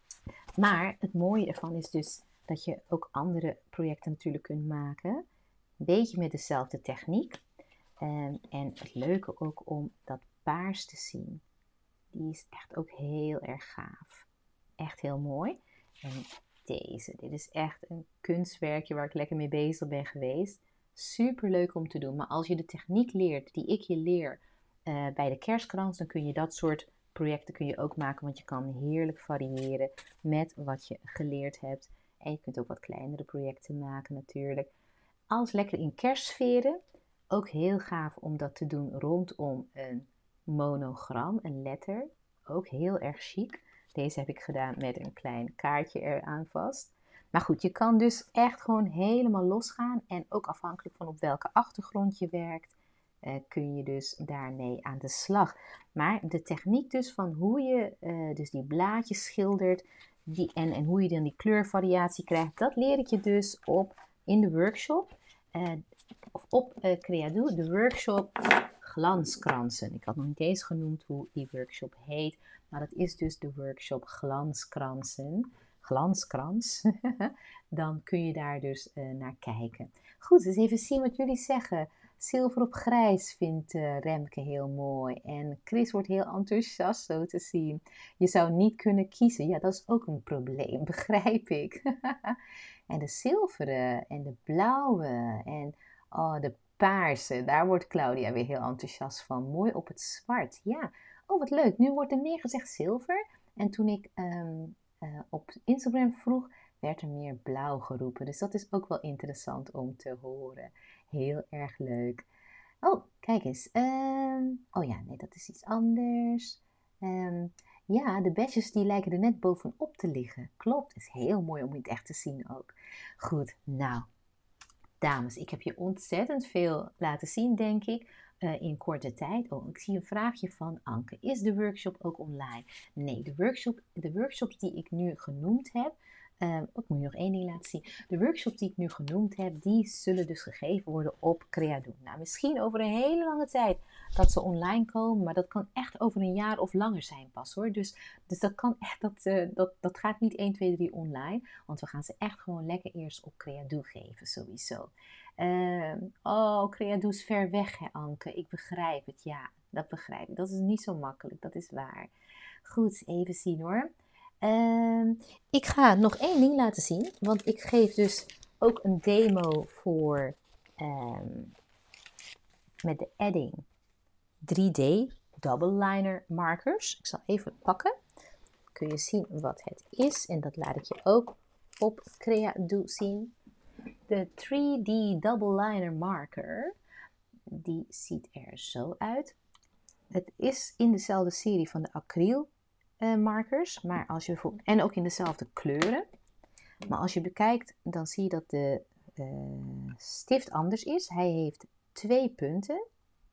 Speaker 1: Maar het mooie ervan is dus dat je ook andere projecten natuurlijk kunt maken. Een beetje met dezelfde techniek. Um, en het leuke ook om dat paars te zien. Die is echt ook heel erg gaaf. Echt heel mooi. En deze, dit is echt een kunstwerkje waar ik lekker mee bezig ben geweest. Super leuk om te doen. Maar als je de techniek leert die ik je leer uh, bij de kerstkrans, dan kun je dat soort projecten kun je ook maken. Want je kan heerlijk variëren met wat je geleerd hebt. En je kunt ook wat kleinere projecten maken natuurlijk. Alles lekker in kerstsferen. Ook heel gaaf om dat te doen rondom een monogram, een letter. Ook heel erg chic. Deze heb ik gedaan met een klein kaartje eraan vast. Maar goed, je kan dus echt gewoon helemaal losgaan. En ook afhankelijk van op welke achtergrond je werkt, uh, kun je dus daarmee aan de slag. Maar de techniek dus van hoe je uh, dus die blaadjes schildert die, en, en hoe je dan die kleurvariatie krijgt, dat leer ik je dus op in de workshop. Uh, of op uh, Creadoe, de workshop Glanskransen. Ik had nog niet eens genoemd hoe die workshop heet. Maar dat is dus de workshop Glanskransen. Glanskrans. Dan kun je daar dus uh, naar kijken. Goed, dus even zien wat jullie zeggen. Zilver op grijs vindt uh, Remke heel mooi. En Chris wordt heel enthousiast zo te zien. Je zou niet kunnen kiezen. Ja, dat is ook een probleem, begrijp ik. En de zilveren en de blauwe en oh, de paarse. Daar wordt Claudia weer heel enthousiast van. Mooi op het zwart. Ja, oh wat leuk. Nu wordt er meer gezegd zilver. En toen ik um, uh, op Instagram vroeg, werd er meer blauw geroepen. Dus dat is ook wel interessant om te horen. Heel erg leuk. Oh, kijk eens. Um, oh ja, nee, dat is iets anders. Um, ja, de besjes die lijken er net bovenop te liggen. Klopt, het is heel mooi om het echt te zien ook. Goed, nou, dames, ik heb je ontzettend veel laten zien, denk ik, uh, in korte tijd. Oh, ik zie een vraagje van Anke. Is de workshop ook online? Nee, de, workshop, de workshops die ik nu genoemd heb, Uh, ik moet je nog één ding laten zien. De workshops die ik nu genoemd heb, die zullen dus gegeven worden op Creadoe. Nou, misschien over een hele lange tijd dat ze online komen, maar dat kan echt over een jaar of langer zijn pas hoor. Dus, dus dat kan echt, dat, uh, dat, dat gaat niet één, twee, drie online, want we gaan ze echt gewoon lekker eerst op Creadoe geven, sowieso. Uh, oh, Creadoe is ver weg hè Anke, ik begrijp het, ja, dat begrijp ik. Dat is niet zo makkelijk, dat is waar. Goed, even zien hoor. Uh, ik ga nog één ding laten zien, want ik geef dus ook een demo voor um, met de Edding drie D double liner markers. Ik zal even pakken, kun je zien wat het is en dat laat ik je ook op Creadoe zien. De drie D double liner marker, die ziet er zo uit. Het is in dezelfde serie van de acryl Uh, markers, maar als je bijvoorbeeld, en ook in dezelfde kleuren. Maar als je bekijkt, dan zie je dat de uh, stift anders is. Hij heeft twee punten,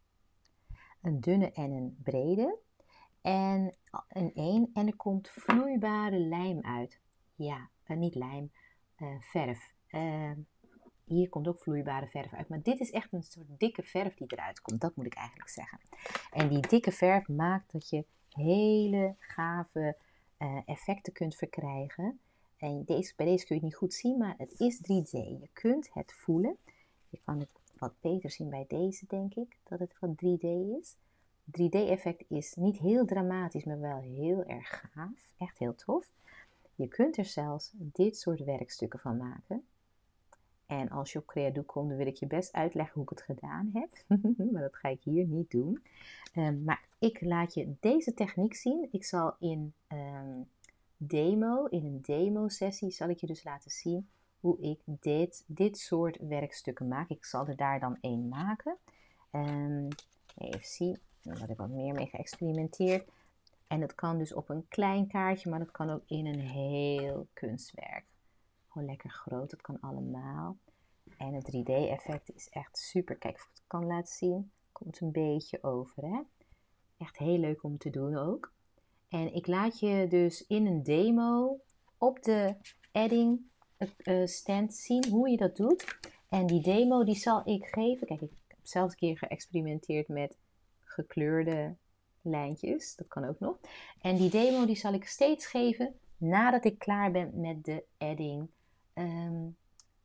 Speaker 1: een dunne en een brede, en een één, en er komt vloeibare lijm uit. Ja, uh, niet lijm, uh, verf. Uh, hier komt ook vloeibare verf uit. Maar dit is echt een soort dikke verf die eruit komt. Dat moet ik eigenlijk zeggen. En die dikke verf maakt dat je hele gave uh, effecten kunt verkrijgen. En deze, bij deze kun je het niet goed zien, maar het is drie D. Je kunt het voelen. Je kan het wat beter zien bij deze, denk ik, dat het wat drie D is. drie D-effect is niet heel dramatisch, maar wel heel erg gaaf. Echt heel tof. Je kunt er zelfs dit soort werkstukken van maken. En als je op Creadoe komt, dan wil ik je best uitleggen hoe ik het gedaan heb. Maar dat ga ik hier niet doen. Um, maar ik laat je deze techniek zien. Ik zal in um, demo, in een demo-sessie, zal ik je dus laten zien hoe ik dit, dit soort werkstukken maak. Ik zal er daar dan één maken. Um, even zien, daar heb ik wat meer mee geëxperimenteerd. En het kan dus op een klein kaartje, maar dat kan ook in een heel kunstwerk. Gewoon lekker groot, dat kan allemaal. En het drie D-effect is echt super. Kijk of ik het kan laten zien. Komt een beetje over, hè. Echt heel leuk om te doen ook. En ik laat je dus in een demo op de edding uh, stand zien hoe je dat doet. En die demo die zal ik geven. Kijk, ik heb zelfs een keer geëxperimenteerd met gekleurde lijntjes. Dat kan ook nog. En die demo die zal ik steeds geven nadat ik klaar ben met de edding um,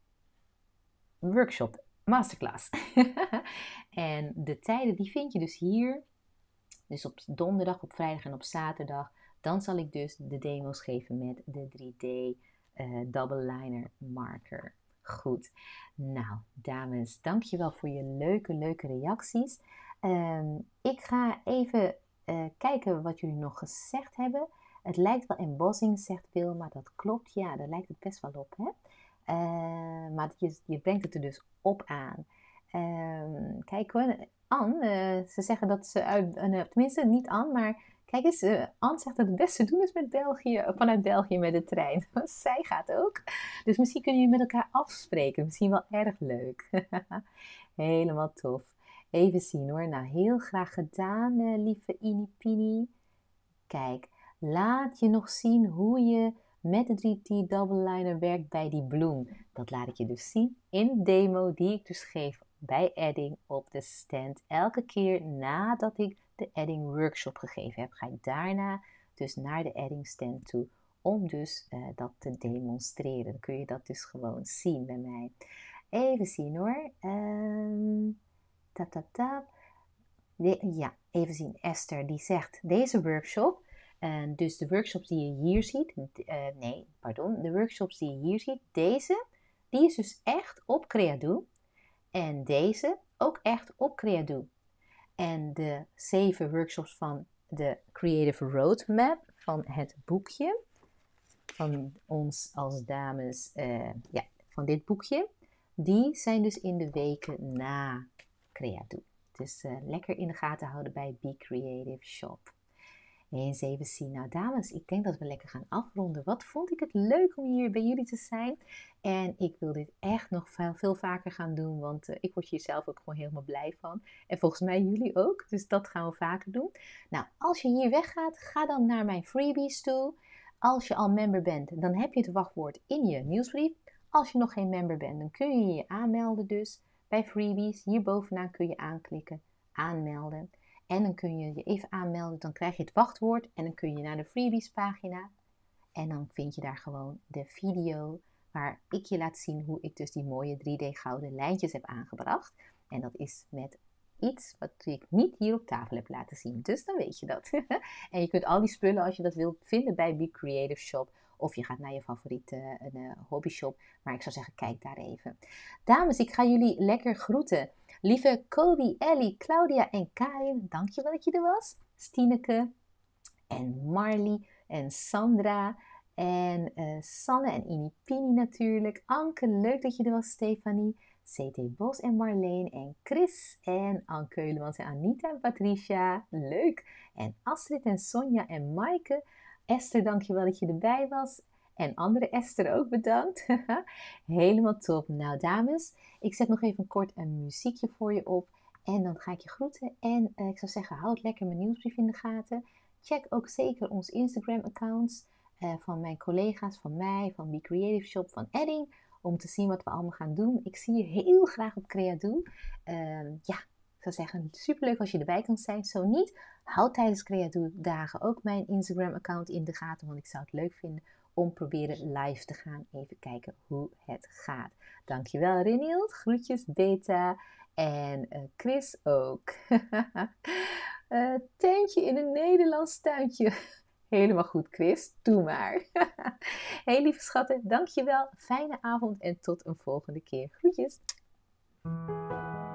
Speaker 1: workshop, masterclass. En de tijden die vind je dus hier. Dus op donderdag, op vrijdag en op zaterdag. Dan zal ik dus de demo's geven met de drie D uh, double liner marker. Goed. Nou, dames, dankjewel voor je leuke, leuke reacties. Um, ik ga even uh, kijken wat jullie nog gezegd hebben. Het lijkt wel embossing, zegt Wil, maar dat klopt. Ja, daar lijkt het best wel op, hè? Uh, maar je, je brengt het er dus op aan. Uh, kijk hoor, Anne, uh, ze zeggen dat ze uit, uh, tenminste niet Anne, maar kijk eens, uh, Anne zegt dat het beste doen is met België, vanuit België met de trein. Zij gaat ook. Dus misschien kunnen jullie met elkaar afspreken. Misschien wel erg leuk. Helemaal tof. Even zien hoor. Nou, heel graag gedaan, uh, lieve Inipini. Kijk, laat je nog zien hoe je met de drie D double liner werkt bij die bloem. Dat laat ik je dus zien in de demo die ik dus geef bij Edding op de stand. Elke keer nadat ik de Edding workshop gegeven heb, ga ik daarna dus naar de Edding stand toe om dus uh, dat te demonstreren. Dan kun je dat dus gewoon zien bij mij. Even zien hoor. Um, tap tap tap. De, ja, even zien. Esther die zegt deze workshop. Uh, dus de workshops die je hier ziet, uh, nee, pardon, de workshops die je hier ziet, deze, die is dus echt op Creadoe. En deze ook echt op Creadoe. En de zeven workshops van de Creative Roadmap, van het boekje, van ons als dames, uh, ja, van dit boekje, die zijn dus in de weken na Creadoe. Dus uh, lekker in de gaten houden bij Be Creative Shop. Eens even zien. Nou dames, ik denk dat we lekker gaan afronden. Wat vond ik het leuk om hier bij jullie te zijn. En ik wil dit echt nog veel, veel vaker gaan doen. Want uh, ik word hier zelf ook gewoon helemaal blij van. En volgens mij jullie ook. Dus dat gaan we vaker doen. Nou, als je hier weggaat, ga dan naar mijn freebies toe. Als je al member bent, dan heb je het wachtwoord in je nieuwsbrief. Als je nog geen member bent, dan kun je je aanmelden dus. Bij freebies, hier bovenaan kun je aanklikken. Aanmelden. En dan kun je je even aanmelden, dan krijg je het wachtwoord en dan kun je naar de freebies pagina. En dan vind je daar gewoon de video waar ik je laat zien hoe ik dus die mooie drie D gouden lijntjes heb aangebracht. En dat is met iets wat ik niet hier op tafel heb laten zien. Dus dan weet je dat. En je kunt al die spullen als je dat wilt vinden bij Be Creative Shop. Of je gaat naar je favoriete uh, hobbyshop. Maar ik zou zeggen, kijk daar even. Dames, ik ga jullie lekker groeten. Lieve Kobi, Ellie, Claudia en Karin, dankjewel dat je er was. Stineke en Marley en Sandra en uh, Sanne en Inipini natuurlijk. Anke, leuk dat je er was, Stefanie. C T Bos en Marleen en Chris en Anne Keulemans en Anita en Patricia. Leuk. En Astrid en Sonja en Maaike. Esther, dankjewel dat je erbij was. En andere Esther ook bedankt. Helemaal top. Nou dames, ik zet nog even kort een muziekje voor je op. En dan ga ik je groeten. En uh, ik zou zeggen, houd lekker mijn nieuwsbrief in de gaten. Check ook zeker ons Instagram accounts. Uh, van mijn collega's, van mij, van Be Creative Shop, van Edding.
Speaker 2: om te zien wat we allemaal gaan doen. Ik zie je heel graag op Creadoe. Uh, ja, ik zou zeggen, superleuk als je erbij kan zijn. Zo niet, houd tijdens Creadoe dagen ook mijn Instagram account in de gaten, want ik zou het leuk vinden om proberen live te gaan. Even kijken hoe het gaat. Dankjewel Renield, groetjes Beta en uh, Chris ook. uh, Tentje in een Nederlands tuintje. Helemaal goed Chris, doe maar. Hey lieve schatten, dankjewel. Fijne avond en tot een volgende keer. Groetjes.